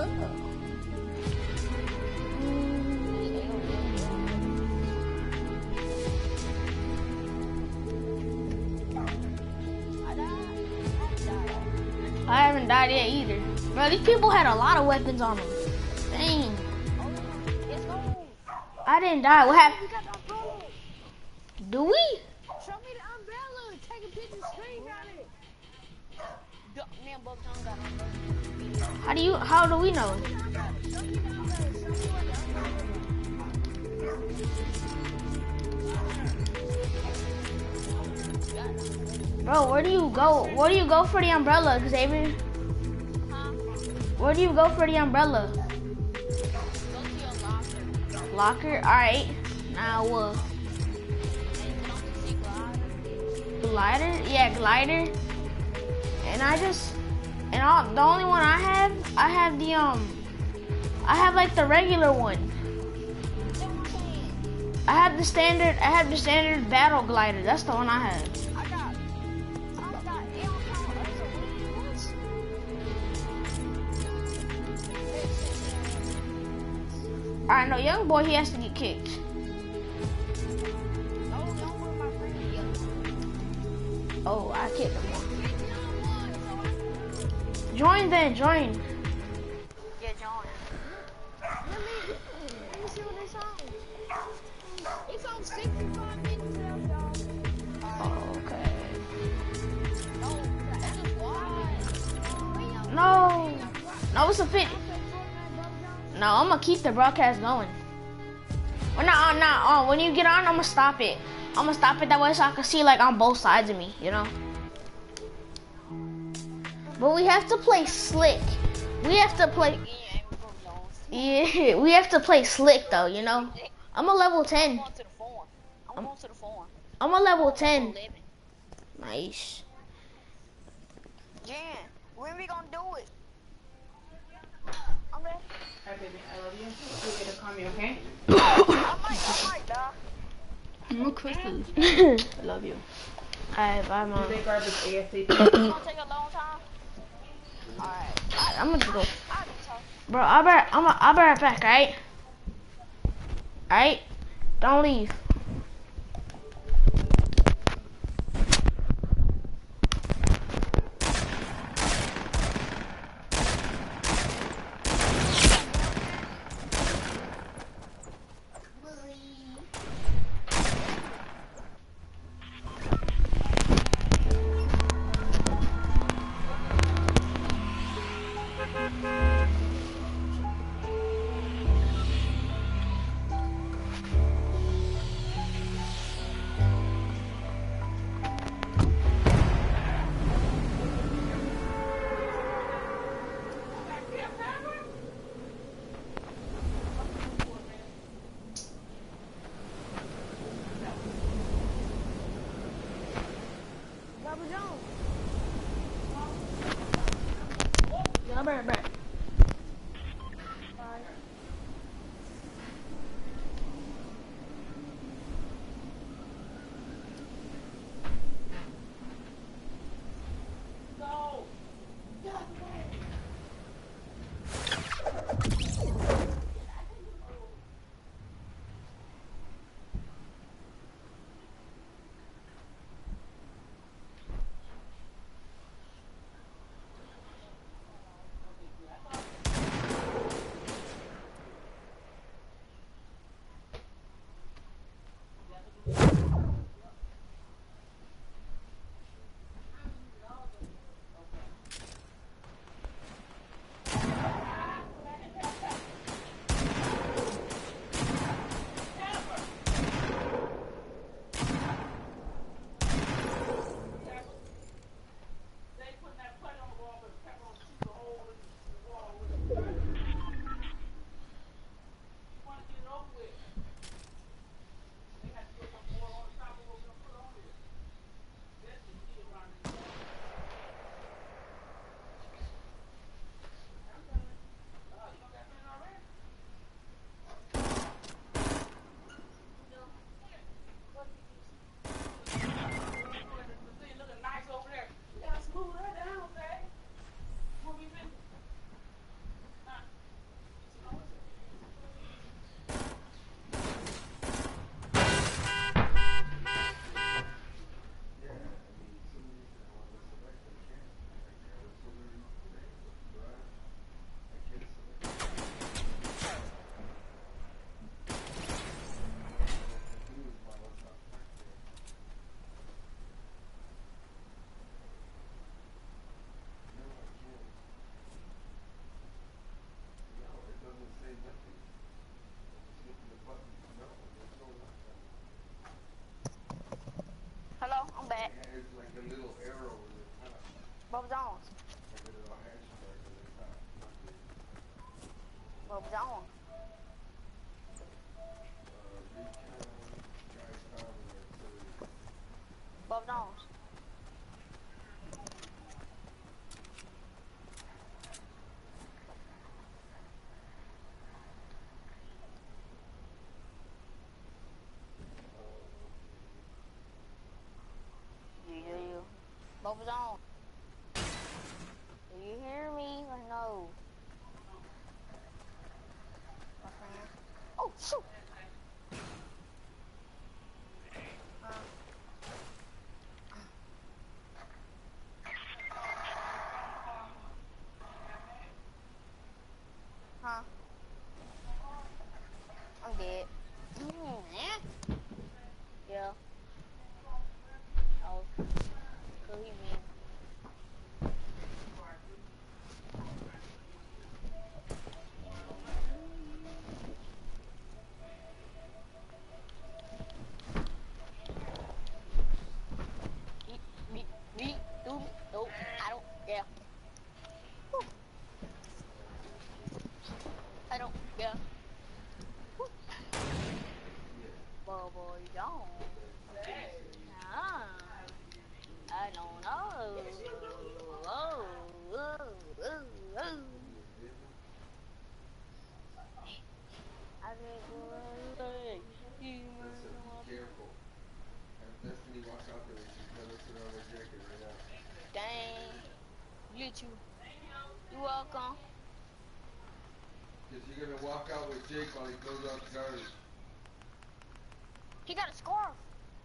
I haven't died yet either. Bro, these people had a lot of weapons on them. Dang. I didn't die. What happened? Do we? show me the umbrella. Take a picture screen on it. Me and Bob John got on. How do we know? Bro, where do you go? Where do you go for the umbrella, Xavier? Where do you go for the umbrella? Go to your locker. Locker? Alright. Now, glider? Yeah, glider. And the only one I have like the regular one. I have the standard battle glider. That's the one I have. Alright, no, young boy, he has to get kicked. Oh, I kicked him. Join then, join. Yeah, join. Let me see what it's on. It's on 65 minutes now, y'all. Okay. No, No, it's a 50. No, I'm gonna keep the broadcast going. Well, no. When you get on, I'm gonna stop it. I'm gonna stop it that way so I can see like on both sides of me, you know. But we have to play slick. We have to play. Yeah, we have to play slick though, you know. I'm a level 10. I'm going to the farm. I'm going to the farm. I'm a level 10. 11. Nice. Jan, when we gonna do it? I'm ready. Alright, baby, I love you. You'll get to call me, okay? I might, dog. Look quickly. I love you. Alright, bye, mom. Do they garbage ASAP? It's gonna take a long time. Alright. I'm gonna go. I'll be talking. Bro, I'll be right back, alright? Alright? Don't leave. I'll be right back. Bubba Jones. Bubba Jones. Bubba Jones. You. Bubba Jones. Do you hear me or no? My friend. Oh, shoot! Huh? I'm dead. Yeah. Oh. So he mean. Me, do, nope, I don't, yeah. Woo. I don't, yeah. Woo. Bubba Jones. Ah, I don't know. Oh, oh, oh, oh. I think we're careful. Have Destiny walk out there and she's gonna sit on her jacket right now. Dang. You too. You're welcome. Because you're gonna walk out with Jake while he goes out the garbage. He got a scarf.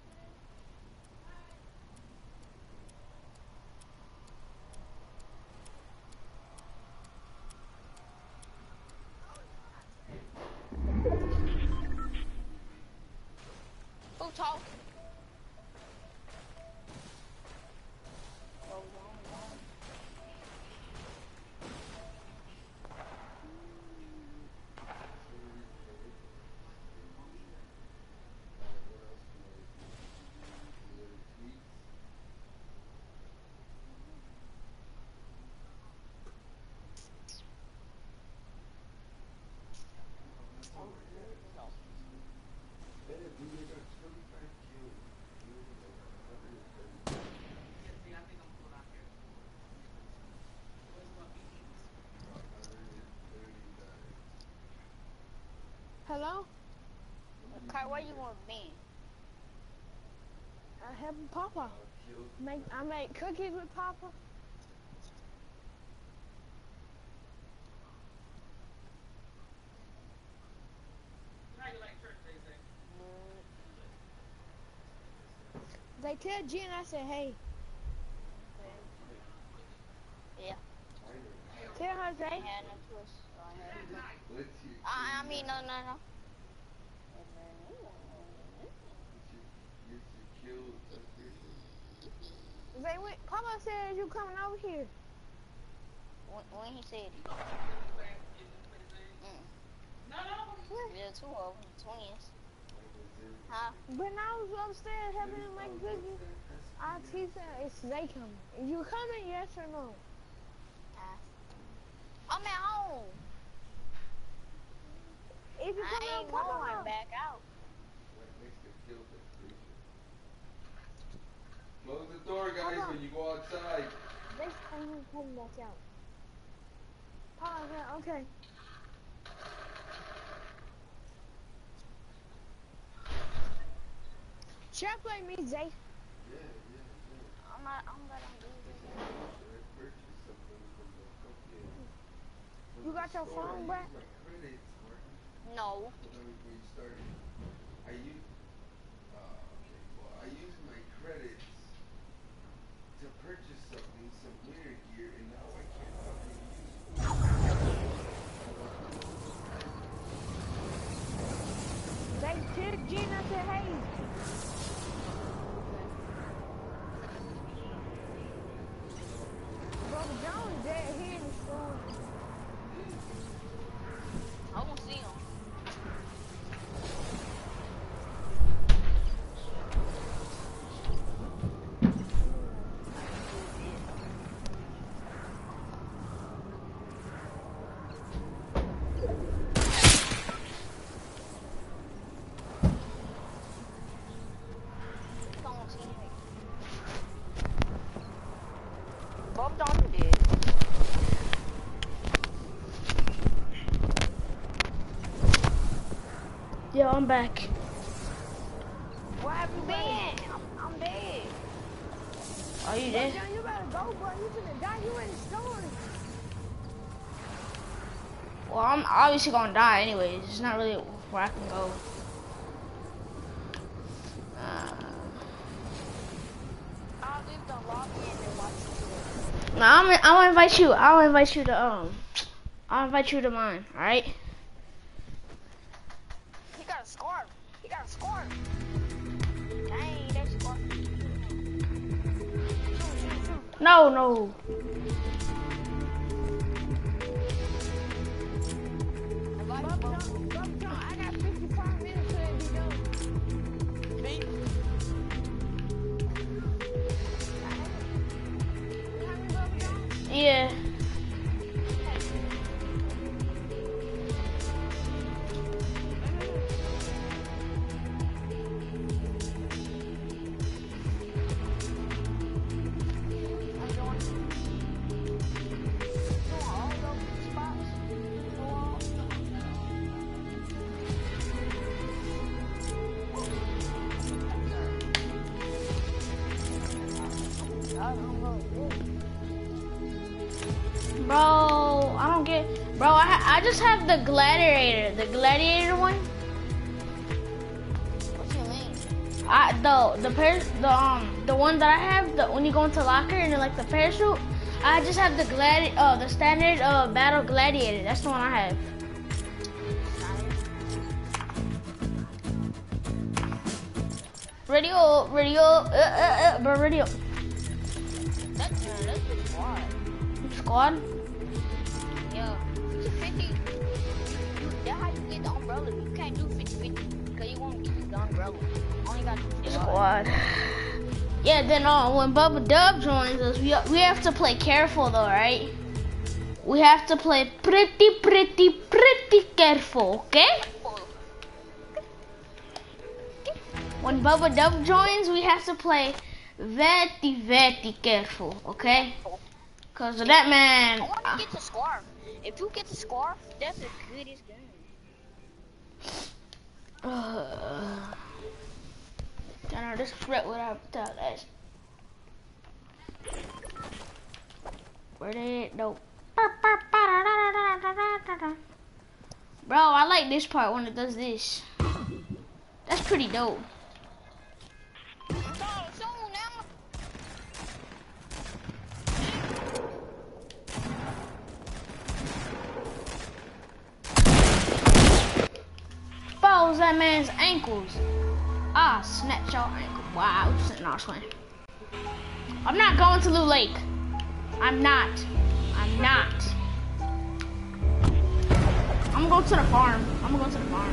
Who talk? Hello? Kai, where you want me? I have Papa. I make cookies with Papa. They tell Jen I said, hey. Yeah. Tell her, Zay. Yeah, no twist. I mean, no. Zay, Papa said you coming over here. When he said it. Yeah, two of them, twins. Huh? But I was upstairs helping him make cookies. He said it's Zay coming. You coming, yes or no? I'm at home. If you come I ain't going back out. Close the door, guys, when you go outside. Next time you come back out. Papa said, okay. Should I play me, Zay? Yeah. I'm gonna do this. You got your phone back? No. I use my credits to purchase some winter gear, and now I can't fucking use it. They tell Gina to hey. Brother Jones dead here in the store. I won't see him. I'm back. Where have you been? I'm dead. Are you Bro, there? John, you better go, bro. You finna die. You in the storm. Well, I'm obviously gonna die anyways. It's not really where I can go. I'll leave the lobby and then watch you. No, I'll invite you. I'll invite you to mine. All right. He got a scarf. He got a scarf. Dang, that scarf. Shoot. No. Bubba John, I got 55 minutes till it be done. Me? You heard me, Bubba John? Yeah. I'm doing all those spots. Bro, I don't get. Bro, I just have the gladiator. The gladiator one. What you mean? The one that I have, when you go into locker and then like the parachute, I just have the standard battle gladiator. That's the one I have. Radio, bro, radio. That's the squad. Squad? Yeah. 50-50. That's how you get the umbrella. You can't do 50-50 because you won't get the umbrella. Only got the squad. Squad. Yeah, then when Bubba Dub joins us, we have to play careful though, right? We have to play pretty careful, okay? When Bubba Dub joins, we have to play very careful, okay? Cause of that man. I want to get the scarf. If you get the scarf, that's the goodest game. I know this threat without that. Where did no? Bro, I like this part when it does this. That's pretty dope. Follows that man's ankles. Ah, snatch your ankle. Wow, no, I'm swing. I'm not going to Loot Lake. I'm not. I'm gonna go to the farm. I'm gonna go to the farm.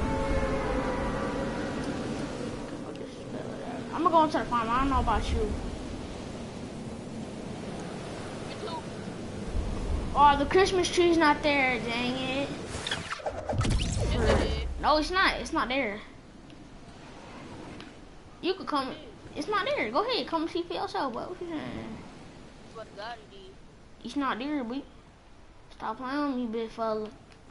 I don't know about you. Oh, the Christmas tree's not there. Dang it. No, it's not. It's not there. You could come. It's not there. Go ahead. Come see for yourself. What you saying? What God did. It's not there, boy. Stop playing with me, big fella.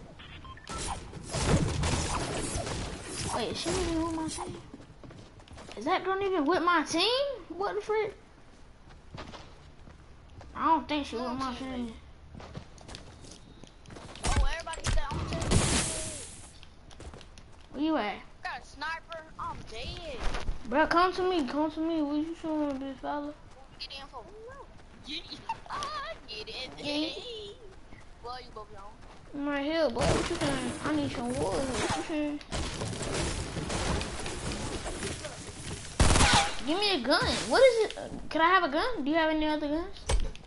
Wait, is she even with my team? Is that don't even with my team? What the frick? I don't think she with my team. Oh, everybody said I'm dead. Where you at? Got a sniper. I'm dead. Bro, come to me. What you showing, big fella? Get in for Get in. Well, you both on. I'm right here, boy. What you saying? I need some wood. What you saying? Give me a gun. What is it? Can I have a gun? Do you have any other guns?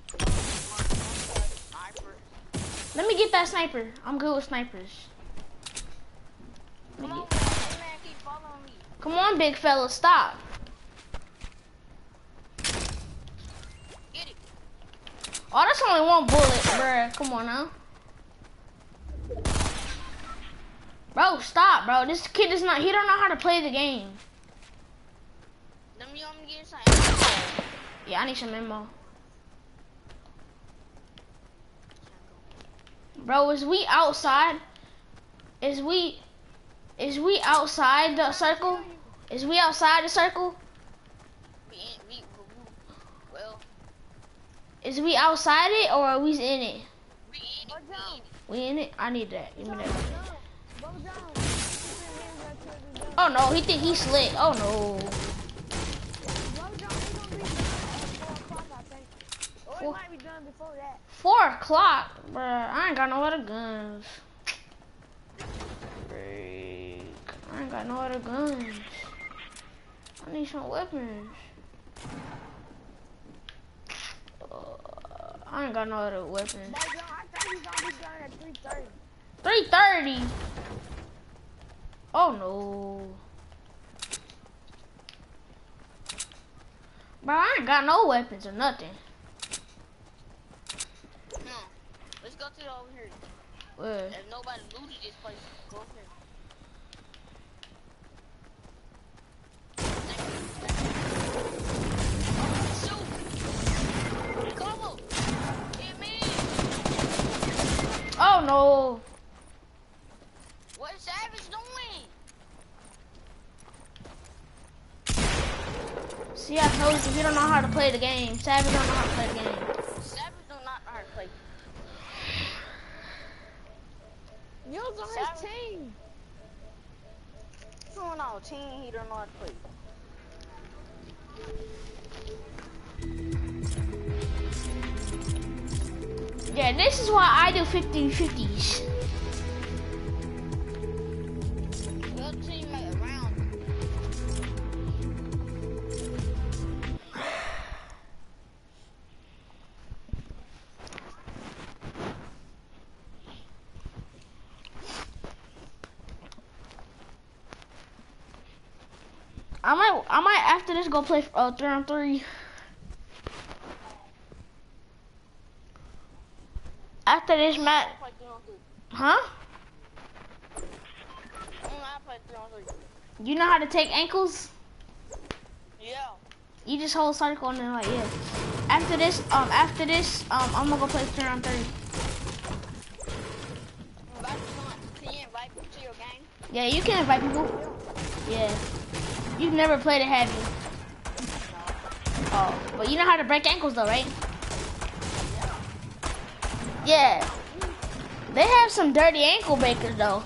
Let me get that sniper. I'm good with snipers. Come on, man, keep following me. Come on, big fella, stop. Get it. Oh, that's only one bullet, bruh. Come on now. Bro, stop, bro. This kid is not, he don't know how to play the game. Let me get some. Yeah, I need some ammo. Bro, is we outside? Is we Is we outside the circle? Is we outside the circle? Well, is we outside it or are we in it? we in it. We in it? I need that. Give me that. Bubba John. Oh no, he think he's slick. Oh no. Bubba John, he's gonna be done at 4 o'clock, I think. Or he might be done before that. 4 o'clock? Bruh, I ain't got no other guns. Freak. I ain't got no other guns. I need some weapons. I ain't got no other weapons. Bubba John, I think he's gonna be done at 3:30. 3:30? Oh no. Bro, I ain't got no weapons or nothing. Let's go to over here. Where? If nobody looted this place, go over here. Shoot! Come on! Hit me! Oh no. What's Savage doing? See, I told you, he don't know how to play the game. Savage don't know how to play the game. Savage do not know how to play. You was on his team. What's going on, team? He don't know how to play. Yeah, this is why I do 50-50s. Your teammate around. I might after this go play 3-on-3. After this match, huh? You know how to take ankles? Yeah. You just hold circle and then like yeah. After this, I'm gonna go play 3-on-3. Can you invite people to your game? Yeah, you can invite people. Yeah. You've never played it, have you? Oh, but you know how to break ankles though, right? Yeah. They have some dirty ankle breakers though.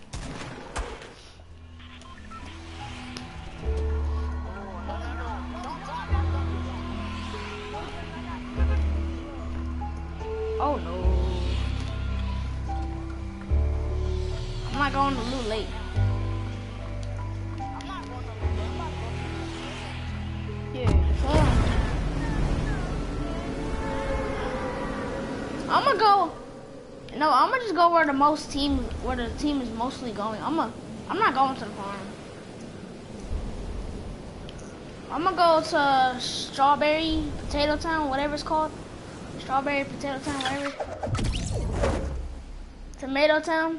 Oh no. I'm not going to loot late. Yeah, I'm gonna go. No, I'm gonna just go where the team is mostly going. I'm not going to the farm. I'm gonna go to Strawberry Potato Town, whatever it's called. Strawberry Potato Town, whatever. Tomato Town.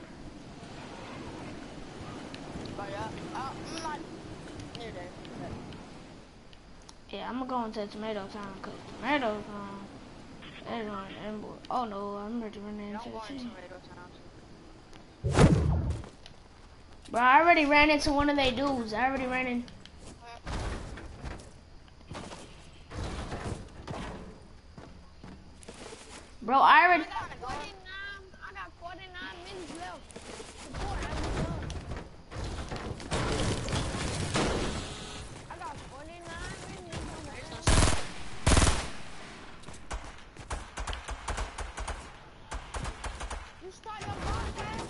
Yeah, I'm gonna go into Tomato Town because Tomato Town. Oh no, I'm ready to run into the team. Bro, I already ran into one of their dudes. I already ran in. Bro, I already. I got 49 minutes left. I got 49 minutes on the You start your podcast?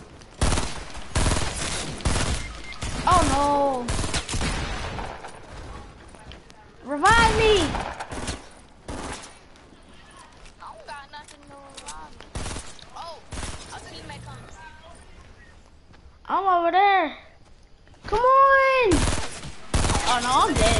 Oh no. Revive me. I'm over there. Come on. Oh no, I'm dead.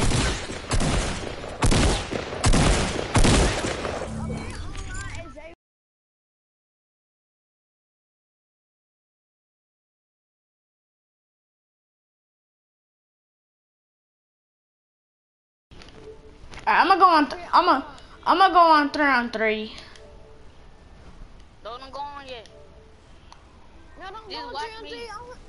Alright, I'm gonna go on 3-on-3. Don't go on yet. No, don't Just go watch on me. 3-on-3.